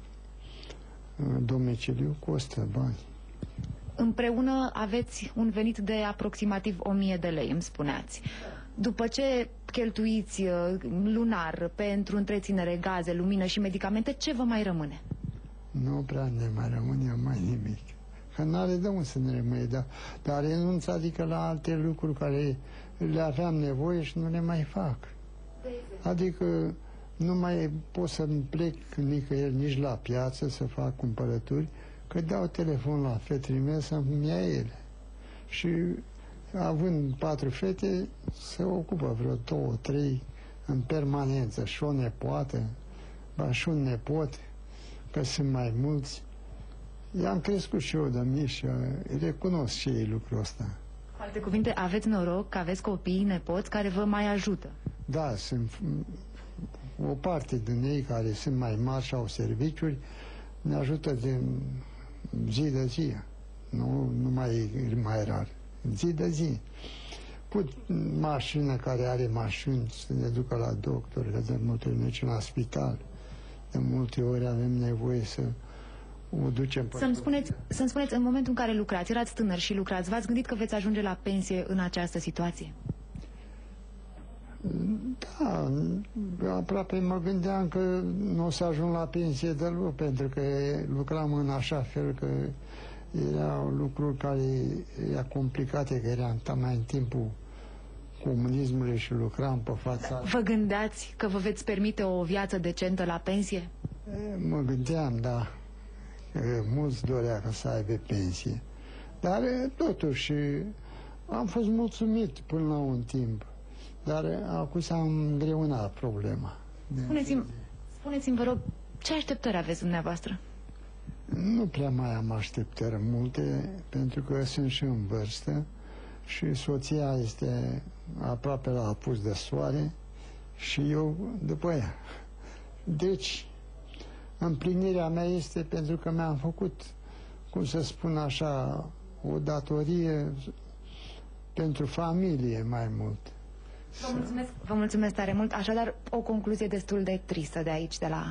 domiciliu costă bani. Împreună aveți un venit de aproximativ 1000 de lei, îmi spuneați. După ce cheltuiți lunar pentru întreținere, gaze, lumină și medicamente, ce vă mai rămâne? Nu prea ne mai rămâne mai nimic. Că n-are de unde să ne rămâne, dar renunț, adică la alte lucruri care le aveam nevoie și nu le mai fac. Adică nu mai pot să-mi plec nicăieri, nici la piață să fac cumpărături, că dau telefon la fetele mele să-mi ia ele. Și având 4 fete, se ocupă vreo 2-3 în permanență. Și o nepoată, ba și un nepot, că sunt mai mulți. I-am crescut și eu de mic și recunosc și ei lucrul ăsta. Cu alte cuvinte, aveți noroc că aveți copii, nepoți care vă mai ajută. Da, sunt o parte din ei care sunt mai mari și au serviciuri, ne ajută din zi de zi, nu mai rar, zi de zi. Put mașină care are mașini să ne ducă la doctor, că de multe ori mergem la spital, de multe ori avem nevoie să o ducem. Să-mi spuneți, în momentul în care lucrați, erați tânăr și lucrați, v-ați gândit că veți ajunge la pensie în această situație? Da, aproape mă gândeam că nu o să ajung la pensie deloc, pentru că lucram în așa fel că erau lucruri care erau complicate, că eram mai în timpul comunismului și lucram pe fața... Vă gândeați că vă veți permite o viață decentă la pensie? Mă gândeam, da, că mulți dorea să aibă pensie. Dar totuși am fost mulțumit până la un timp. Dar acum s-a îngreunat problema. Spuneți-mi, vă rog, ce așteptări aveți dumneavoastră? Nu prea mai am așteptări multe, pentru că sunt și în vârstă și soția este aproape la apus de soare și eu după ea. Deci, împlinirea mea este pentru că mi-am făcut, cum să spun așa, o datorie pentru familie mai mult. Vă mulțumesc tare mult. Așadar, o concluzie destul de tristă de aici, de la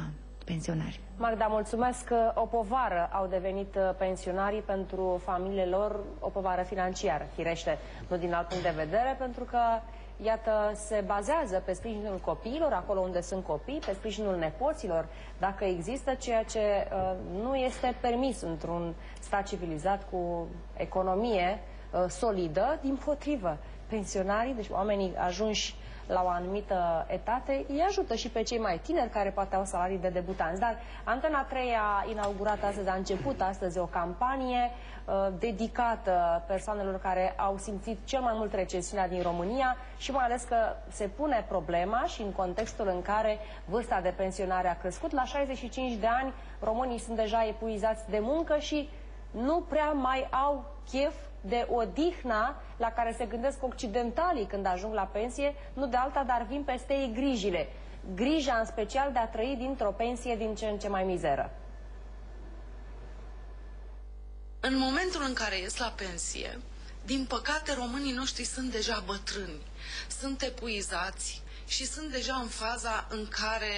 pensionari. Magda, mulțumesc că o povară au devenit pensionarii pentru familiile lor, o povară financiară, firește, nu din alt punct de vedere, pentru că, iată, se bazează pe sprijinul copiilor, acolo unde sunt copii, pe sprijinul nepoților, dacă există, ceea ce nu este permis într-un stat civilizat cu economie solidă, dimpotrivă. Pensionarii, deci oamenii ajunși la o anumită etate, îi ajută și pe cei mai tineri care poate au salarii de debutanți. Dar Antena 3 a inaugurat astăzi, a început astăzi o campanie dedicată persoanelor care au simțit cel mai mult recesiunea din România și mai ales că se pune problema și în contextul în care vârsta de pensionare a crescut. La 65 de ani românii sunt deja epuizați de muncă și nu prea mai au chef de odihna la care se gândesc occidentalii când ajung la pensie, nu de alta, dar vin peste ei grijile. Grija în special de a trăi dintr-o pensie din ce în ce mai mizeră. În momentul în care ies la pensie, din păcate românii noștri sunt deja bătrâni, sunt epuizați și sunt deja în faza în care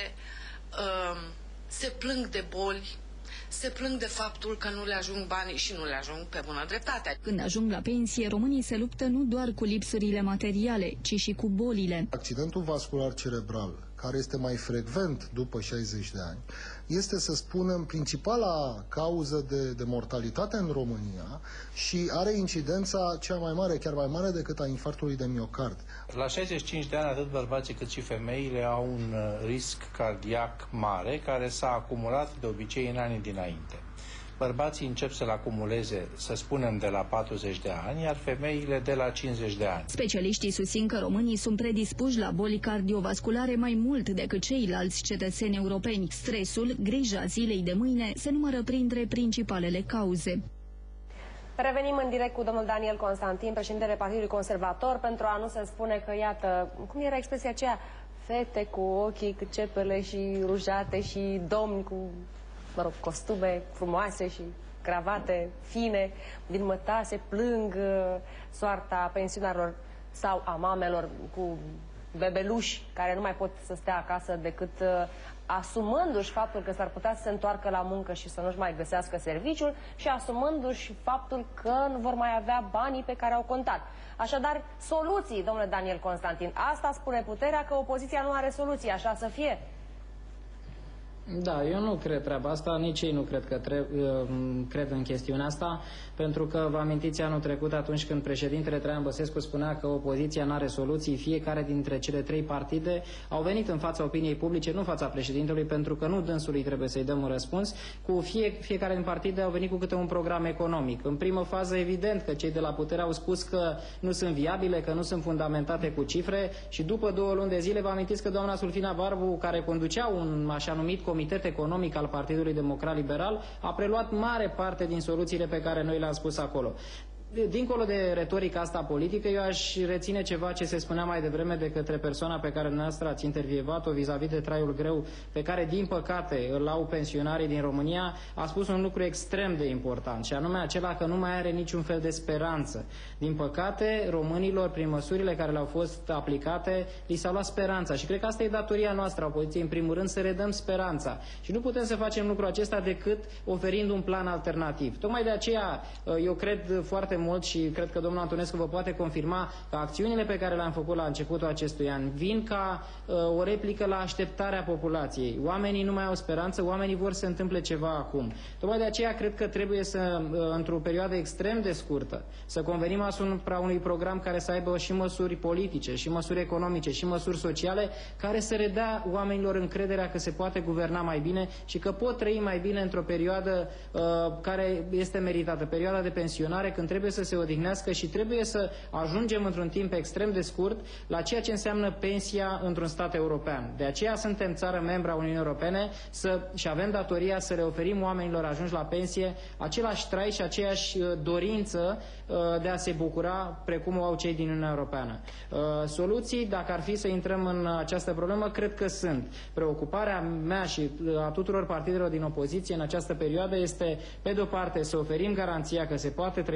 se plâng de boli, se plâng de faptul că nu le ajung banii și nu le ajung pe bună dreptate. Când ajung la pensie, românii se luptă nu doar cu lipsurile materiale, ci și cu bolile. Accidentul vascular cerebral, care este mai frecvent după 60 de ani, este, să spunem, principala cauză de mortalitate în România și are incidența cea mai mare, chiar mai mare decât a infarctului de miocard. La 65 de ani, atât bărbații cât și femeile au un risc cardiac mare, care s-a acumulat de obicei în anii dinainte. Bărbații încep să-l acumuleze, să spunem, de la 40 de ani, iar femeile de la 50 de ani. Specialiștii susțin că românii sunt predispuși la boli cardiovasculare mai mult decât ceilalți cetățeni europeni. Stresul, grija zilei de mâine, se numără printre principalele cauze. Revenim în direct cu domnul Daniel Constantin, președintele Partidului Conservator, pentru a nu se spune că, iată, cum era expresia aceea, fete cu ochii cât cepele și rujate și domni cu, mă rog, costume frumoase și cravate fine din mătase plâng soarta pensionarilor sau a mamelor cu bebeluși care nu mai pot să stea acasă decât asumându-și faptul că s-ar putea să se întoarcă la muncă și să nu-și mai găsească serviciul și asumându-și faptul că nu vor mai avea banii pe care au contat. Așadar, soluții, domnule Daniel Constantin. Asta spune puterea, că opoziția nu are soluții, așa să fie. Da, eu nu cred treaba asta, nici ei nu cred că cred în chestiunea asta, pentru că vă amintiți anul trecut, atunci când președintele Traian Băsescu spunea că opoziția nu are soluții, fiecare dintre cele trei partide au venit în fața opiniei publice, nu în fața președintelui, pentru că nu dânsului trebuie să-i dăm un răspuns, cu fiecare din partide au venit cu câte un program economic. În primă fază, evident că cei de la putere au spus că nu sunt viabile, că nu sunt fundamentate cu cifre și după 2 luni de zile vă amintiți că doamna Sulfina Barbu, care conducea un așa numit Comitet Economic al Partidului Democrat Liberal, a preluat mare parte din soluțiile pe care noi le-am spus acolo. Dincolo de retorica asta politică, eu aș reține ceva ce se spunea mai devreme de către persoana pe care dumneavoastră ați intervievat-o vis-a-vis de traiul greu pe care, din păcate, îl au pensionarii din România. A spus un lucru extrem de important, și anume acela că nu mai are niciun fel de speranță. Din păcate, românilor, prin măsurile care le-au fost aplicate, li s-a luat speranța. Și cred că asta e datoria noastră a opoziției, în primul rând, să redăm speranța. Și nu putem să facem lucrul acesta decât oferind un plan alternativ. Tocmai de aceea, eu cred foarte mult și cred că domnul Antonescu vă poate confirma că acțiunile pe care le-am făcut la începutul acestui an vin ca o replică la așteptarea populației. Oamenii nu mai au speranță, oamenii vor să se întâmple ceva acum. Tocmai de aceea cred că trebuie să, într-o perioadă extrem de scurtă, să convenim asupra unui program care să aibă și măsuri politice, și măsuri economice, și măsuri sociale, care să redea oamenilor încrederea că se poate guverna mai bine și că pot trăi mai bine într-o perioadă care este meritată, perioada de pensionare, când trebuie să se odihnească și trebuie să ajungem într-un timp extrem de scurt la ceea ce înseamnă pensia într-un stat european. De aceea suntem țară membră a Uniunii Europene și avem datoria să le oferim oamenilor ajunși la pensie același trai și aceeași dorință de a se bucura precum o au cei din Uniunea Europeană. Soluții, dacă ar fi să intrăm în această problemă, cred că sunt. Preocuparea mea și a tuturor partidelor din opoziție în această perioadă este, pe de o parte, să oferim garanția că se poate trăi mai bine,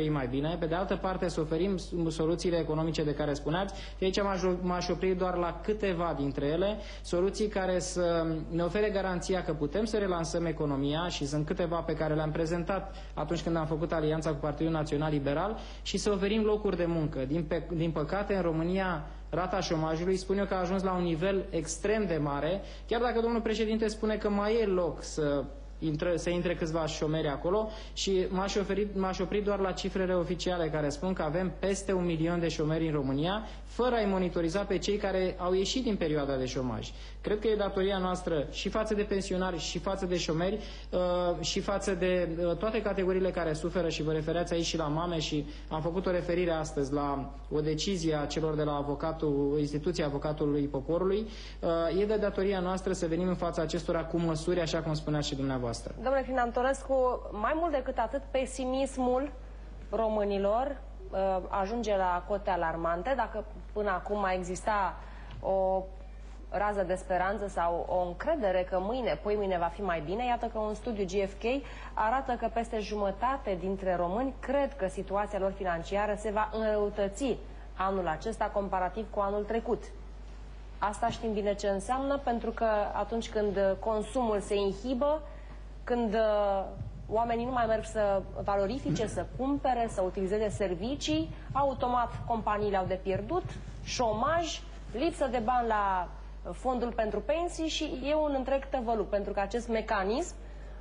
bine, pe de altă parte să oferim soluțiile economice de care spuneați și aici m-aș opri doar la câteva dintre ele, soluții care să ne ofere garanția că putem să relansăm economia și sunt câteva pe care le-am prezentat atunci când am făcut alianța cu Partidul Național Liberal și să oferim locuri de muncă. Din păcate, în România, rata șomajului, spun eu că a ajuns la un nivel extrem de mare, chiar dacă domnul președinte spune că mai e loc să intre câțiva șomeri acolo și m-aș opri doar la cifrele oficiale care spun că avem peste 1 milion de șomeri în România, fără a-i monitoriza pe cei care au ieșit din perioada de șomaj. Cred că e datoria noastră și față de pensionari, și față de șomeri, și față de toate categoriile care suferă, și vă refereați aici și la mame, și am făcut o referire astăzi la o decizie a celor de la instituția Avocatului Poporului. E de datoria noastră să venim în fața acestora cu măsuri, așa cum spuneați și dumneavoastră. Domnule Crinan-Antonescu, mai mult decât atât, pesimismul românilor ajunge la cote alarmante. Dacă până acum mai exista o rază de speranță sau o încredere că mâine, poimâine va fi mai bine, iată că un studiu GfK arată că peste jumătate dintre români cred că situația lor financiară se va înrăutăți anul acesta comparativ cu anul trecut. Asta știm bine ce înseamnă, pentru că atunci când consumul se inhibă, când oamenii nu mai merg să valorifice, să cumpere, să utilizeze servicii, automat companiile au de pierdut, șomaj, lipsă de bani la fondul pentru pensii și e un întreg tăvăluc, pentru că acest mecanism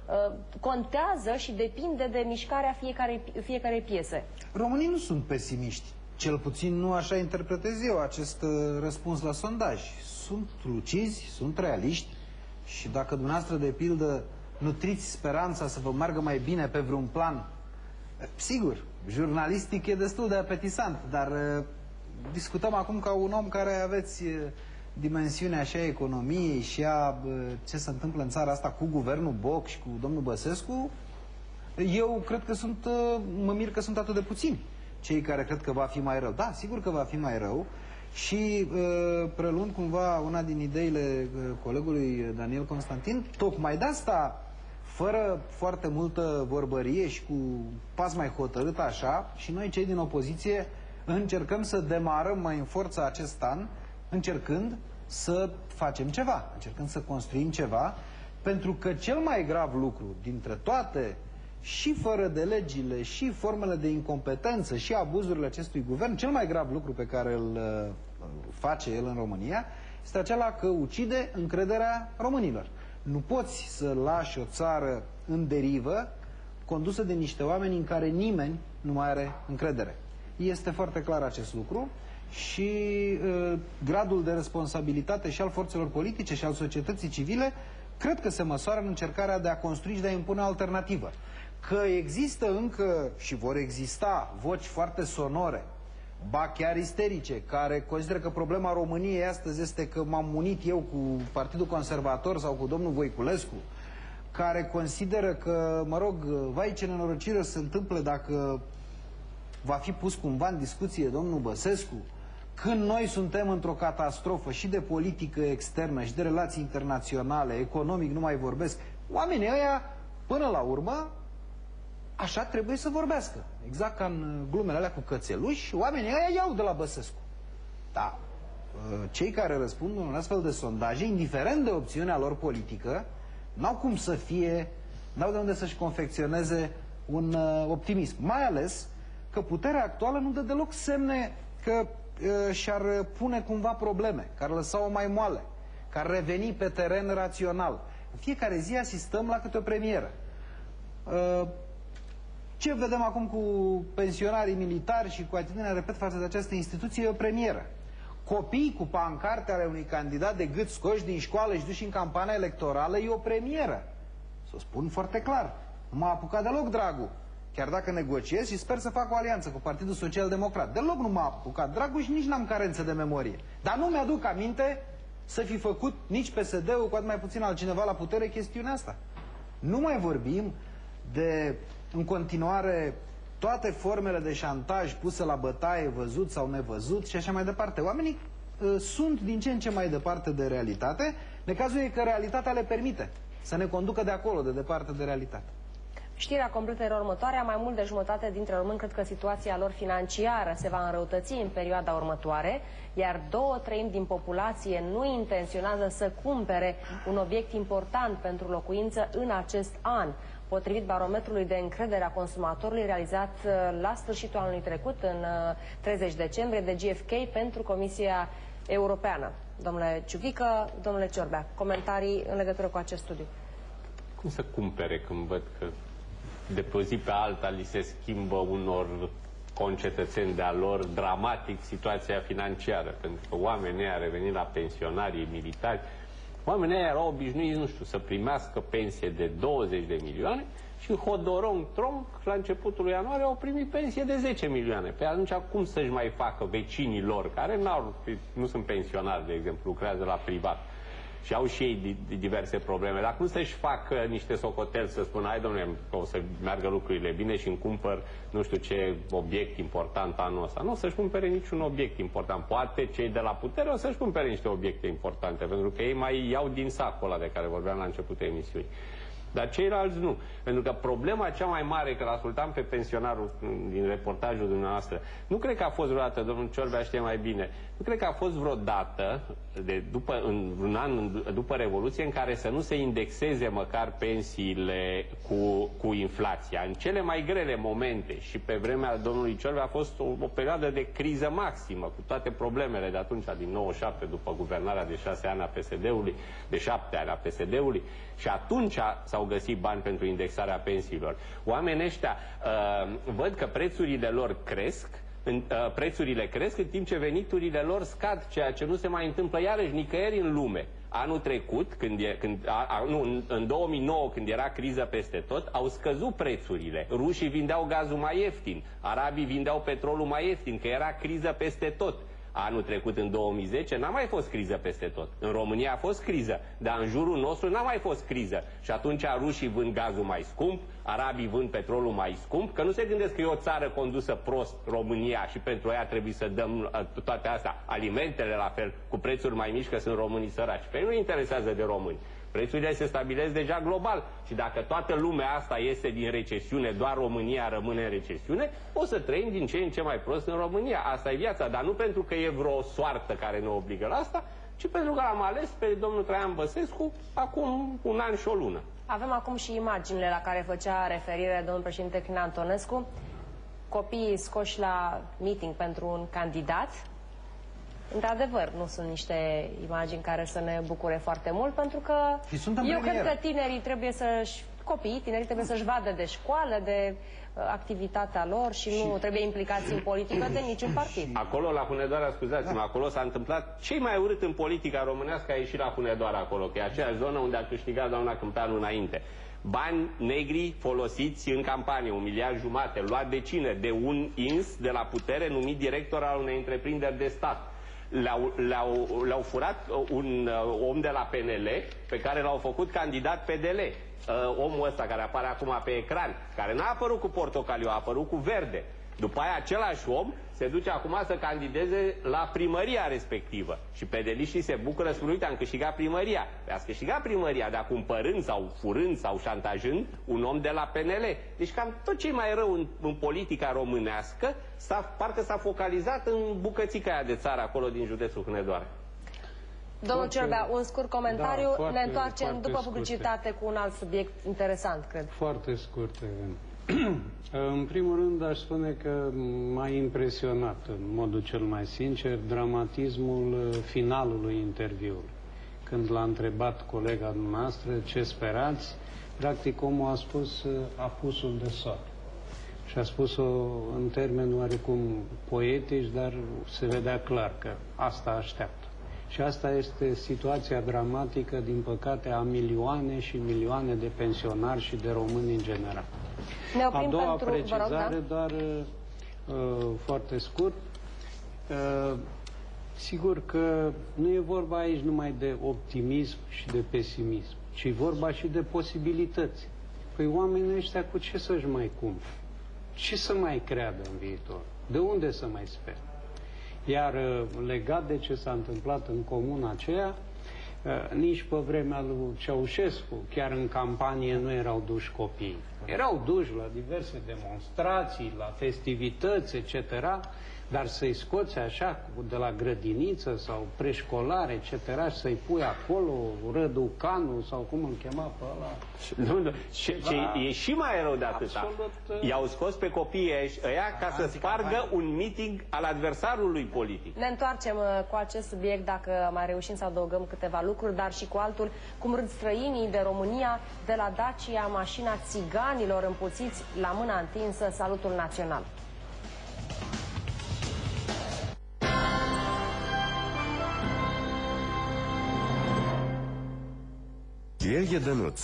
contează și depinde de mișcarea fiecarei piese. Românii nu sunt pesimiști. Cel puțin nu așa interpretez eu acest răspuns la sondaj. Sunt lucizi, sunt realiști și dacă dumneavoastră, de pildă, nutriți speranța să vă meargă mai bine pe vreun plan, sigur, jurnalistic e destul de apetisant, dar discutăm acum ca un om care aveți dimensiunea și a economiei și a ce se întâmplă în țara asta cu guvernul Boc și cu domnul Băsescu. Eu cred că mă mir că sunt atât de puțini cei care cred că va fi mai rău. Da, sigur că va fi mai rău și preluând cumva una din ideile colegului Daniel Constantin, tocmai de asta, fără foarte multă vorbărie și cu pas mai hotărât așa, și noi cei din opoziție încercăm să demarăm mai în forță acest an, încercând să facem ceva, încercând să construim ceva, pentru că cel mai grav lucru dintre toate, și fără de legile, și formele de incompetență, și abuzurile acestui guvern, cel mai grav lucru pe care îl face el în România este acela că ucide încrederea românilor. Nu poți să lași o țară în derivă condusă de niște oameni în care nimeni nu mai are încredere. Este foarte clar acest lucru și gradul de responsabilitate și al forțelor politice și al societății civile cred că se măsoară în încercarea de a construi și de a impune o alternativă. Că există încă și vor exista voci foarte sonore, ba chiar isterice, care consideră că problema României astăzi este că m-am unit eu cu Partidul Conservator sau cu domnul Voiculescu, care consideră că, mă rog, vai ce nenorocire se întâmplă dacă va fi pus cumva în discuție domnul Băsescu, când noi suntem într-o catastrofă și de politică externă și de relații internaționale, economic nu mai vorbesc. Oamenii ăia, până la urmă, așa trebuie să vorbească. Exact ca în glumele alea cu cățeluși, oamenii ăia iau de la Băsescu. Da, cei care răspund în astfel de sondaje, indiferent de opțiunea lor politică, n-au cum să fie, n-au de unde să-și confecționeze un optimism. Mai ales că puterea actuală nu dă deloc semne că și-ar pune cumva probleme, că ar lăsa-o mai moale, că ar reveni pe teren rațional. În fiecare zi asistăm la câte o premieră. Ce vedem acum cu pensionarii militari și cu atitudinea, repet, față de această instituție, e o premieră. Copii cu pancarte ale unui candidat de gât scoși din școală și duși în campania electorală e o premieră. Să o spun foarte clar. Nu m-a apucat deloc dragul. Chiar dacă negociez și sper să fac o alianță cu Partidul Social Democrat. Deloc nu m-a apucat dragul și nici n-am carență de memorie. Dar nu mi-aduc aminte să fi făcut nici PSD-ul, cu atât mai puțin altcineva la putere, chestiunea asta. Nu mai vorbim de, în continuare, toate formele de șantaj puse la bătaie, văzut sau nevăzut și așa mai departe. Oamenii sunt din ce în ce mai departe de realitate. Necazul e că realitatea le permite să ne conducă de acolo, de departe de realitate. Știrea completă era următoarea. Mai mult de jumătate dintre români cred că situația lor financiară se va înrăutăți în perioada următoare, iar 2/3 din populație nu intenționează să cumpere un obiect important pentru locuință în acest an, potrivit barometrului de încredere a consumatorului realizat la sfârșitul anului trecut, în 30 decembrie, de GfK pentru Comisia Europeană. Domnule Ciuvică, domnule Ciorbea, comentarii în legătură cu acest studiu. Cum să cumpere când văd că de pe o zi pe alta li se schimbă unor concetățeni de-a lor dramatic situația financiară? Pentru că oamenii ăia, revenind la pensionarii militari, oamenii ăia erau obișnuiți, nu știu, să primească pensie de 20 de milioane și în hodorong-tronc, la începutul lui ianuarie, au primit pensie de 10 milioane. Pe atunci, cum să-și mai facă vecinii lor, care nu sunt pensionari, de exemplu, lucrează la privat și au și ei diverse probleme, dar cum să-și facă niște socoteli să spună, hai domnule, o să meargă lucrurile bine și îmi cumpăr nu știu ce obiect important anul ăsta. Nu o să-și cumpere niciun obiect important. Poate cei de la putere o să-și cumpere niște obiecte importante, pentru că ei mai iau din sacul ăla de care vorbeam la începutul emisiunii. Dar ceilalți nu. Pentru că problema cea mai mare, că l-ascultam pe pensionarul din reportajul dumneavoastră, nu cred că a fost vreodată, domnul Ciorbea știe mai bine, nu cred că a fost vreodată, un an după Revoluție, în care să nu se indexeze măcar pensiile cu inflația. În cele mai grele momente și pe vremea domnului Ciorbea a fost o perioadă de criză maximă, cu toate problemele de atunci, din 97, după guvernarea de 6 ani a PSD-ului, de 7 ani a PSD-ului, și atunci s-au găsit bani pentru indexarea pensiilor. Oamenii ăștia văd că prețurile lor cresc, prețurile cresc în timp ce veniturile lor scad, ceea ce nu se mai întâmplă iarăși nicăieri în lume. Anul trecut, în 2009, când era criză peste tot, au scăzut prețurile. Rușii vindeau gazul mai ieftin, arabii vindeau petrolul mai ieftin, că era criză peste tot. Anul trecut, în 2010, n-a mai fost criză peste tot. În România a fost criză, dar în jurul nostru n-a mai fost criză. Și atunci rușii vând gazul mai scump, arabii vând petrolul mai scump, că nu se gândesc că e o țară condusă prost, România, și pentru aia trebuie să dăm toate astea, alimentele la fel, cu prețuri mai mici, că sunt românii săraci. Pe ei nu interesează de români. Prețurile se stabilesc deja global și dacă toată lumea asta iese din recesiune, doar România rămâne în recesiune, o să trăim din ce în ce mai prost în România. Asta e viața, dar nu pentru că e vreo soartă care ne obligă la asta, ci pentru că l-am ales pe domnul Traian Băsescu acum un an și o lună. Avem acum și imaginile la care făcea referire domnul președinte Crin Antonescu. Copiii scoși la meeting pentru un candidat. Într-adevăr, nu sunt niște imagini care să ne bucure foarte mult, pentru că eu cred că tinerii trebuie tinerii trebuie să-și vadă de școală, de activitatea lor și nu trebuie implicați în politică de niciun partid. Acolo, la Hunedoara, scuzați-mă, acolo s-a întâmplat cei mai urât în politica românească, a ieșit la Hunedoara acolo, că e aceeași zonă unde a câștigat doamna Câmpeanu înainte. Bani negri folosiți în campanie, 1,5 miliarde, luat de cine? De un ins de la putere numit director al unei întreprinderi de stat. Le-au furat un om de la PNL pe care l-au făcut candidat PDL. Omul ăsta care apare acum pe ecran, care n-a apărut cu portocaliu, a apărut cu verde. După aia același om se duce acum să candideze la primăria respectivă. Și pedeliștii se bucură, spun, uite, am câștigat primăria. Ați câștigat primăria, dar cumpărând sau furând sau șantajând un om de la PNL. Deci cam tot ce e mai rău în politica românească, parcă s-a focalizat în bucățica aia de țară acolo din județul Hunedoara. Domnul Ciorbea, un scurt comentariu, ne întoarcem după publicitate cu un alt subiect interesant, cred. Foarte scurt. În primul rând, aș spune că m-a impresionat, în modul cel mai sincer, dramatismul finalului interviului. Când l-a întrebat colega noastră ce sperați, practic omul a spus apusul de soare. Și a spus-o în termeni oarecum poetici, dar se vedea clar că asta așteaptă. Și asta este situația dramatică, din păcate, a milioane și milioane de pensionari și de români în general. A doua precizare, doar foarte scurt. Sigur că nu e vorba aici numai de optimism și de pesimism, ci vorba și de posibilități. Păi oamenii ăștia cu ce să-și mai cumpere? Ce să mai creadă în viitor? De unde să mai spere? Iar legat de ce s-a întâmplat în comuna aceea, Nici pe vremea lui Ceaușescu, chiar în campanie, nu erau duși copiii. Erau duși la diverse demonstrații, la festivități, etc., dar să-i scoți așa de la grădiniță sau preșcolar, etc., și să-i pui acolo Răducanu sau cum îl chema pe ăla. E și mai rău de atâta. I-au scos pe copiii ăia ca să spargă un meeting al adversarului politic. Ne întoarcem cu acest subiect dacă mai reușim să adăugăm câteva lucruri, dar și cu altul. Cum râd străinii de România de la Dacia, mașina țiganilor împuțiți la mâna întinsă, salutul național. El e Dănuț.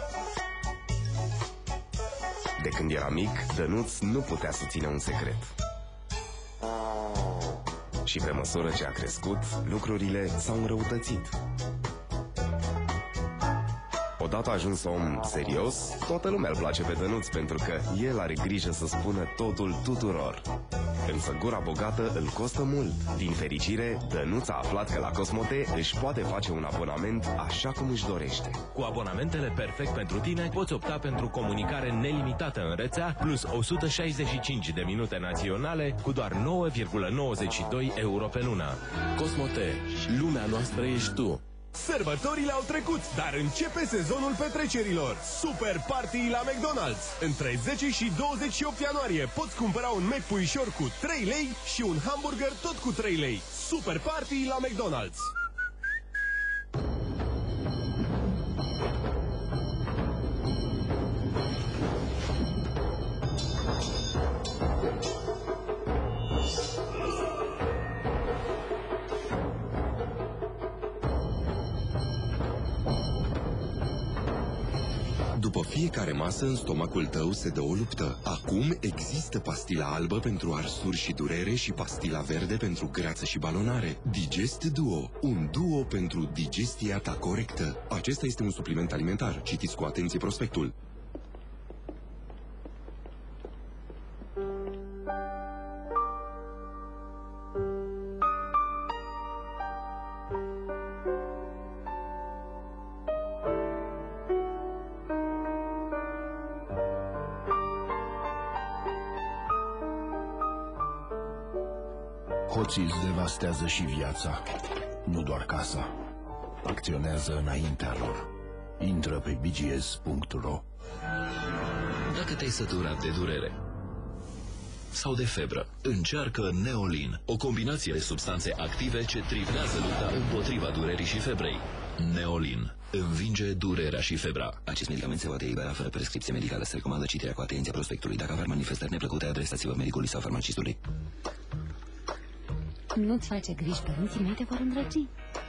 De când era mic, Dănuț nu putea să țină un secret. Și pe măsură ce a crescut, lucrurile s-au înrăutățit. Odată ajuns om serios, toată lumea îl place pe Dănuț pentru că el are grijă să spună totul tuturor. Însă gura bogată îl costă mult. Din fericire, Dănuț a aflat că la Cosmote își poate face un abonament așa cum își dorește. Cu abonamentele perfect pentru tine, poți opta pentru comunicare nelimitată în rețea, plus 165 de minute naționale, cu doar 9,92 euro pe lună. Cosmote. Lumea noastră ești tu. Sărbătorile au trecut, dar începe sezonul petrecerilor. Super Party la McDonald's. Între 10 și 28 ianuarie poți cumpăra un McPuișor cu 3 lei și un hamburger tot cu 3 lei. Super Party la McDonald's. După fiecare masă, în stomacul tău se dă o luptă. Acum există pastila albă pentru arsuri și durere și pastila verde pentru greață și balonare. Digest Duo. Un duo pentru digestia ta corectă. Acesta este un supliment alimentar. Citiți cu atenție prospectul. Hoții îți devastează și viața, nu doar casa. Acționează înaintea lor. Intră pe bgs.ro. Dacă te-ai săturat de durere sau de febră, încearcă Neolin, o combinație de substanțe active ce triplează lupta împotriva durerii și febrei. Neolin învinge durerea și febra. Acest medicament se poate elibera fără prescripție medicală. Se recomandă citirea cu atenție prospectului. Dacă aveți manifestări neplăcute, adresați-vă medicului sau farmacistului. Nu-ți face griji, părinții mei te vor îndrăgi.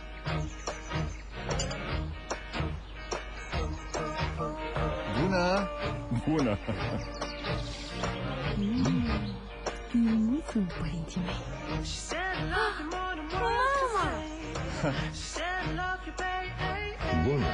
Bună! Bună! Nu sunt părinții mei. Mama! Bună!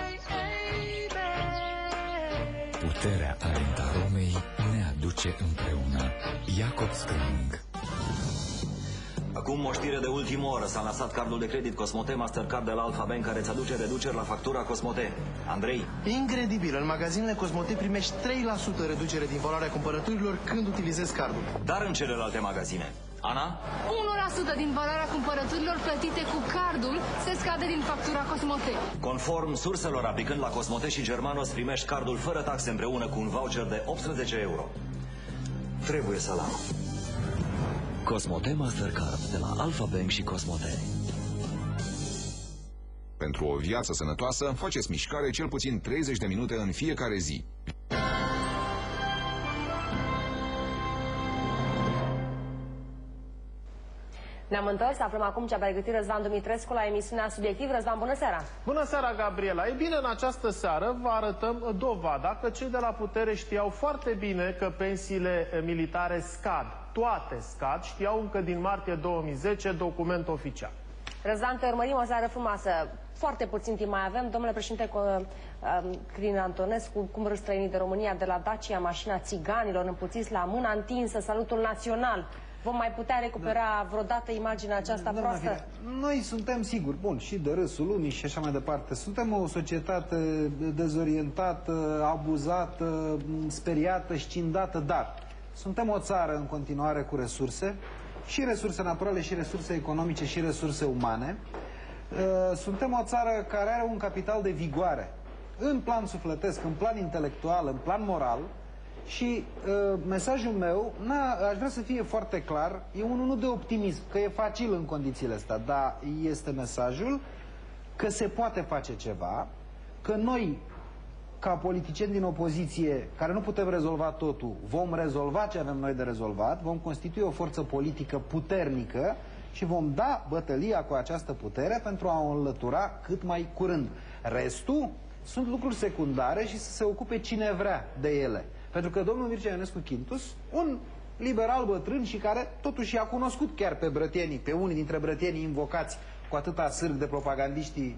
Puterea talent aromei ne aduce împreună. Jacob Strung. Acum o știre de ultimă oră. S-a lansat cardul de credit Cosmote Mastercard de la Alfa Bank care îți aduce reduceri la factura Cosmote. Andrei? Incredibil! În magazinele Cosmote primești 3% reducere din valoarea cumpărăturilor când utilizezi cardul. Dar în celelalte magazine. Ana? 1% din valoarea cumpărăturilor plătite cu cardul se scade din factura Cosmote. Conform surselor, aplicând la Cosmote și Germanos, primești cardul fără taxe împreună cu un voucher de 18 euro. Trebuie să-l am. Cosmote Mastercard de la Alfa Bank și Cosmote. Pentru o viață sănătoasă, faceți mișcare cel puțin 30 de minute în fiecare zi. Ne-am întors, aflăm acum ce a pregătit Răzvan Dumitrescu la emisiunea Subiectiv. Răzvan, bună seara! Bună seara, Gabriela! Ei bine, în această seară vă arătăm dovada că cei de la putere știau foarte bine că pensiile militare scad. Toate scad, știau încă din martie 2010, document oficial. Răzvan, te urmărim, o seară frumoasă. Foarte puțin timp mai avem. Domnule președinte Crin Antonescu, cum răstrăinii de România de la Dacia, mașina țiganilor împuțiți la mâna întinsă, salutul național. Vom mai putea recupera vreodată imaginea aceasta proastă? Noi suntem siguri, bun, și de râsul lumii și așa mai departe. Suntem o societate dezorientată, abuzată, speriată, scindată, dar suntem o țară în continuare cu resurse, și resurse naturale, și resurse economice, și resurse umane. Suntem o țară care are un capital de vigoare în plan sufletesc, în plan intelectual, în plan moral. Și mesajul meu, aș vrea să fie foarte clar, e unul nu de optimism, că e facil în condițiile astea, dar este mesajul că se poate face ceva, că noi, ca politicieni din opoziție, care nu putem rezolva totul, vom rezolva ce avem noi de rezolvat, vom constitui o forță politică puternică și vom da bătălia cu această putere pentru a o înlătura cât mai curând. Restul sunt lucruri secundare și să se ocupe cine vrea de ele. Pentru că domnul Mircea Ionescu Chintus, un liberal bătrân și care totuși i-a cunoscut chiar pe brătienii, pe unii dintre brătienii invocați cu atâta sârg de propagandiștii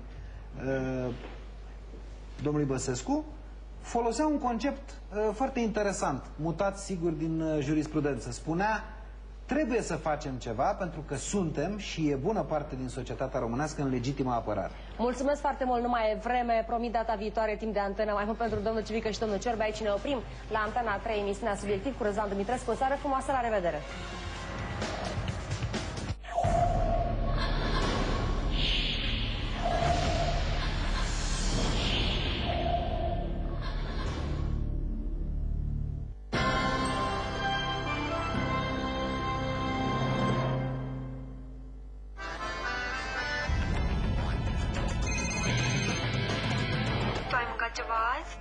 domnului Băsescu, folosea un concept foarte interesant, mutat sigur din jurisprudență. Spunea, trebuie să facem ceva pentru că suntem și e bună parte din societatea românească în legitimă apărare. Mulțumesc foarte mult, nu mai e vreme, promit data viitoare timp de antenă, mai mult pentru domnul Civică și domnul Ciorbe. Aici ne oprim la Antena 3, emisiunea Subiectiv cu Răzvan Dumitrescu. O seară frumoasă, la revedere! Ceva azi?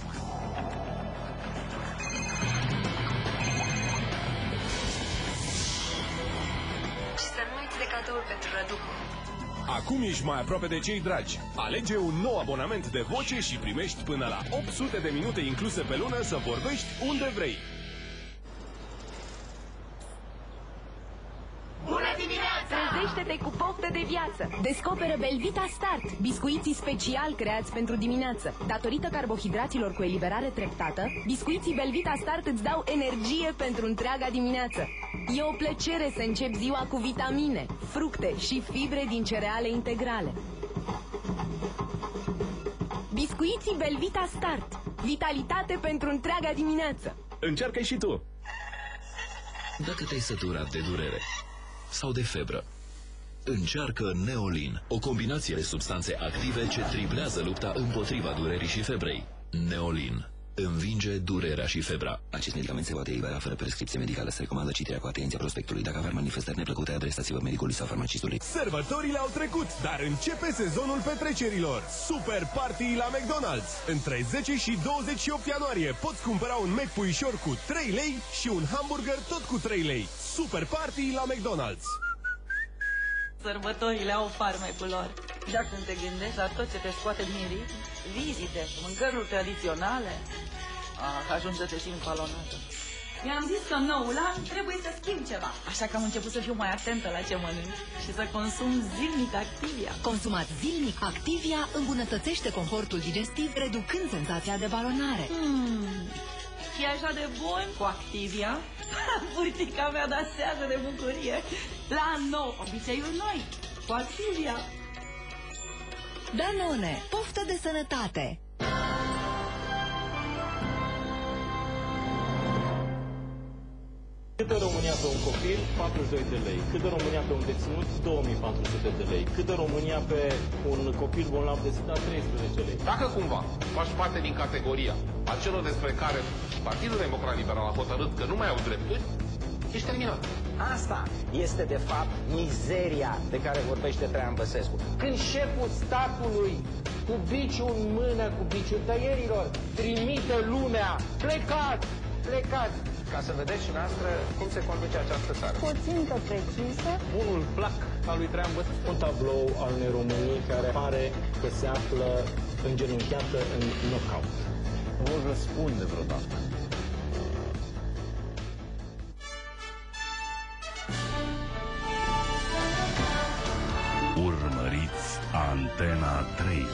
Și să nu uiți de cadoul pentru Răducu. Acum ești mai aproape de cei dragi. Alege un nou abonament de voce și primești până la 800 de minute incluse pe lună să vorbești unde vrei. Trezește-te cu poftă de viață! Descoperă Belvita Start, biscuiții special creați pentru dimineață. Datorită carbohidraților cu eliberare treptată, biscuiții Belvita Start îți dau energie pentru întreaga dimineață. E o plăcere să începi ziua cu vitamine, fructe și fibre din cereale integrale. Biscuiții Belvita Start, vitalitate pentru întreaga dimineață. Încearcă și tu! Dacă te-ai săturat de durere sau de febră, încearcă Neolin, o combinație de substanțe active ce triplează lupta împotriva durerii și febrei. Neolin învinge durerea și febra. Acest medicament se poate elibera fără prescripție medicală. Se recomandă citirea cu atenție prospectului. Dacă aveți manifestări neplăcute, adresați-vă medicului sau farmacistului. Sărbătorile au trecut, dar începe sezonul petrecerilor. Super Party la McDonald's. Între 10 și 28 ianuarie poți cumpăra un Mac puișor cu 3 lei și un hamburger tot cu 3 lei. Super Party la McDonald's. Sărbătorile au farmecul lor. Dar când te gândești la tot ce te scoate din ritm, vizite, mâncăruri tradiționale, ajungi să te simți balonată. Mi-am zis că noul an trebuie să schimb ceva. Așa că am început să fiu mai atentă la ce mănânc și să consum zilnic Activia. Consumați zilnic Activia îmbunătățește confortul digestiv, reducând senzația de balonare. E așa de bun cu Activia. Burtica mea dasează de bucurie. La nou, obiceiuri noi, cu Activia. Danone, poftă de sănătate. Cât dă România pe un copil? 42 de lei. Cât dă România pe un deținut? 2400 de lei. Cât dă România pe un copil bolnav de SIDA? 13 lei. Dacă cumva faci parte din categoria acelor despre care Partidul Democrat Liberal a hotărât că nu mai au drepturi, ești terminat. Asta este, de fapt, mizeria de care vorbește Traian Băsescu. Când șeful statului, cu biciul în mână, cu biciul tăierilor, trimite lumea, plecați, plecați, ca să vedeți și noastră cum se conduce această țară. Cu o țintă precisă. Unul plac al lui Traian Băsescu. Un tablou al unei Românii care pare că se află îngenunchiată în knockout. Vor răspunde vreodată. Urmăriți Antena 3.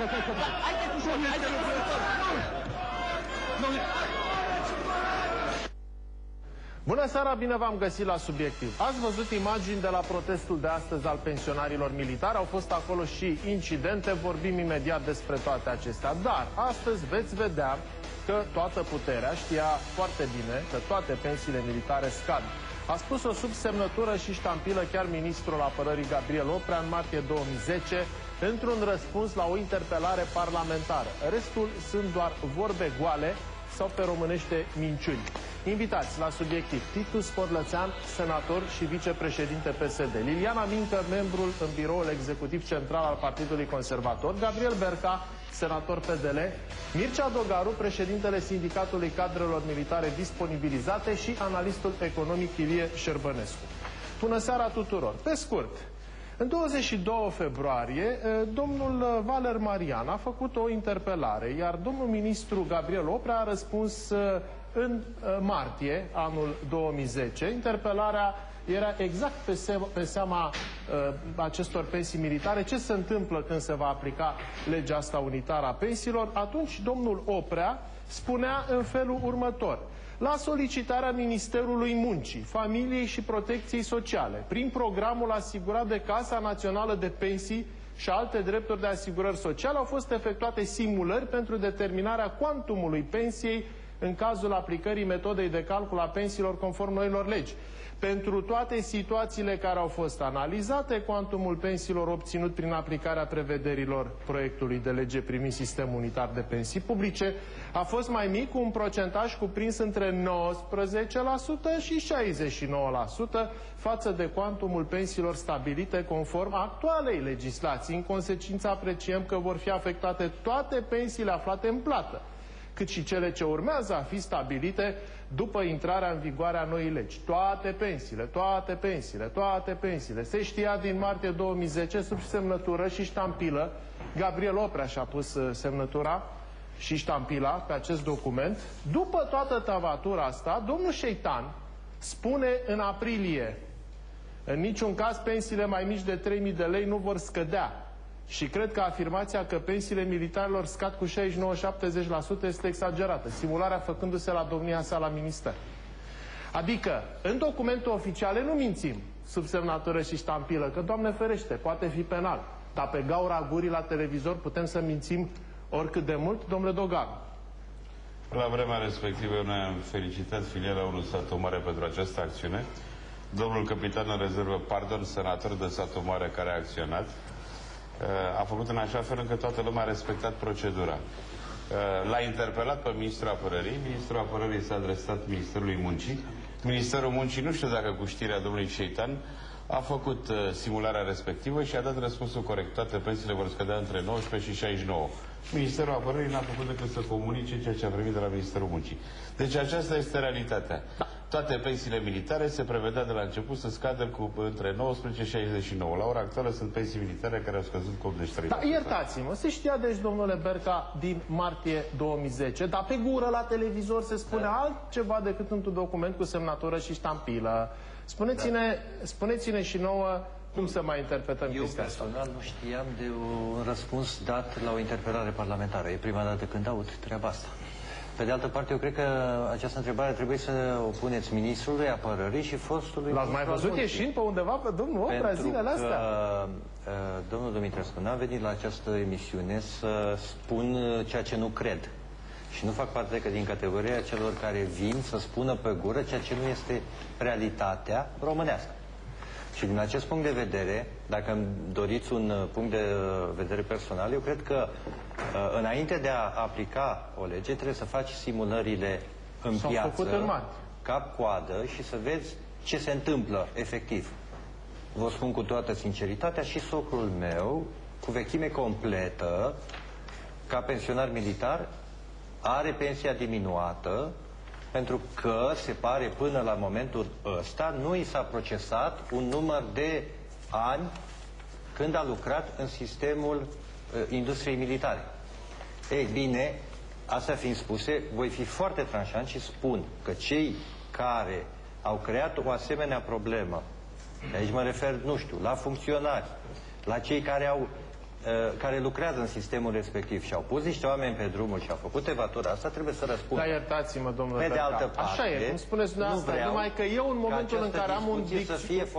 Haideți ușor, haideți ușor! Bună seara, bine v-am găsit la Subiectiv. Ați văzut imagini de la protestul de astăzi al pensionarilor militari, au fost acolo și incidente, vorbim imediat despre toate acestea. Dar astăzi veți vedea că toată puterea știa foarte bine că toate pensiile militare scad. A spus o sub semnătură și ștampilă chiar ministrul apărării Gabriel Oprea în martie 2010, într-un răspuns la o interpelare parlamentară. Restul sunt doar vorbe goale sau pe românește minciuni. Invitați la Subiectiv Titus Podlățean, senator și vicepreședinte PSD, Liliana Mincă, membrul în biroul executiv central al Partidului Conservator, Gabriel Berca, senator PDL, Mircea Dogaru, președintele Sindicatului Cadrelor Militare Disponibilizate și analistul economic Ilie Șerbănescu. Bună seara tuturor! Pe scurt, în 22 februarie, domnul Valer Marian a făcut o interpelare, iar domnul ministru Gabriel Oprea a răspuns în martie, anul 2010. Interpelarea era exact pe seama acestor pensii militare. Ce se întâmplă când se va aplica legea asta unitară a pensiilor? Atunci domnul Oprea spunea în felul următor: la solicitarea Ministerului Muncii, Familiei și Protecției Sociale, prin programul asigurat de Casa Națională de Pensii și alte drepturi de asigurări sociale, au fost efectuate simulări pentru determinarea cuantumului pensiei în cazul aplicării metodei de calcul a pensiilor conform noilor legi. Pentru toate situațiile care au fost analizate, cuantumul pensiilor obținut prin aplicarea prevederilor proiectului de lege privind sistemul unitar de pensii publice a fost mai mic, cu un procentaj cuprins între 19% și 69% față de cuantumul pensiilor stabilite conform actualei legislații. În consecință, apreciem că vor fi afectate toate pensiile aflate în plată, cât și cele ce urmează a fi stabilite după intrarea în vigoare a noii legi. Toate pensiile, toate pensiile, toate pensiile. Se știa din martie 2010, sub semnătură și ștampilă. Gabriel Oprea și-a pus semnătura și ștampila pe acest document. După toată tavatura asta, domnul Șeitan spune în aprilie: în niciun caz pensiile mai mici de 3.000 de lei nu vor scădea. Și cred că afirmația că pensiile militarilor scad cu 69-70% este exagerată, simularea făcându-se la domnia sa la minister. Adică, în documentul oficiale nu mințim, sub semnătură și ștampilă, că, Doamne ferește, poate fi penal. Dar pe gaura gurii la televizor putem să mințim oricât de mult, domnule Dogaru. La vremea respectivă, noi am felicitat filiala 1 Satu Mare pentru această acțiune. Domnul capitan în rezervă, pardon, senator de Satu Mare care a acționat, a făcut în așa fel încât toată lumea a respectat procedura. L-a interpelat pe Ministrul Apărării, Ministrul Apărării s-a adresat Ministerului Muncii, Ministerul Muncii, nu știu dacă cu știrea domnului Șeitan, a făcut simularea respectivă și a dat răspunsul corect. Toate pensiile vor scădea între 19 și 69. Ministerul Apărării n-a făcut decât să comunice ceea ce a primit de la Ministerul Muncii. Deci aceasta este realitatea. Toate pensiile militare se prevedea de la început să scadă cu între 19 și 69. La ora actuală sunt pensii militare care au scăzut cu 83%. Da, iertați-mă, se știa deci, domnule Berca, din martie 2010, dar pe gură la televizor se spune altceva decât într-un document cu semnătură și ștampilă. Spuneți-ne și nouă cum să mai interpretăm chestia asta. Eu personal nu știam de un răspuns dat la o interpelare parlamentară. E prima dată când aud treaba asta. Pe de altă parte, eu cred că această întrebare trebuie să o puneți ministrului apărării și fostului... L-ați mai văzut ieșind pe undeva pe domnul Oprea zilele astea? Domnul Dumitrescu, n-am venit la această emisiune să spun ceea ce nu cred. Și nu fac parte decât din categoria celor care vin să spună pe gură ceea ce nu este realitatea românească. Și din acest punct de vedere, dacă îmi doriți un punct de vedere personal, eu cred că înainte de a aplica o lege, trebuie să faci simulările în piață, cap-coadă și să vezi ce se întâmplă efectiv. Vă spun cu toată sinceritatea, și socrul meu, cu vechime completă, ca pensionar militar, are pensia diminuată, pentru că, se pare, până la momentul ăsta, nu i s-a procesat un număr de ani când a lucrat în sistemul industriei militare. Ei bine, astea fiind spuse, voi fi foarte tranșant și spun că cei care au creat o asemenea problemă, aici mă refer, nu știu, la funcționari, la cei care au care lucrează în sistemul respectiv și au pus niște oameni pe drumuri și au făcut evatura asta, trebuie să răspundă. Da, iertați-mă, domnule Pe de altă Berca. parte, Așa e, cum spuneți dumneavoastră, numai că eu în momentul în care am un să fie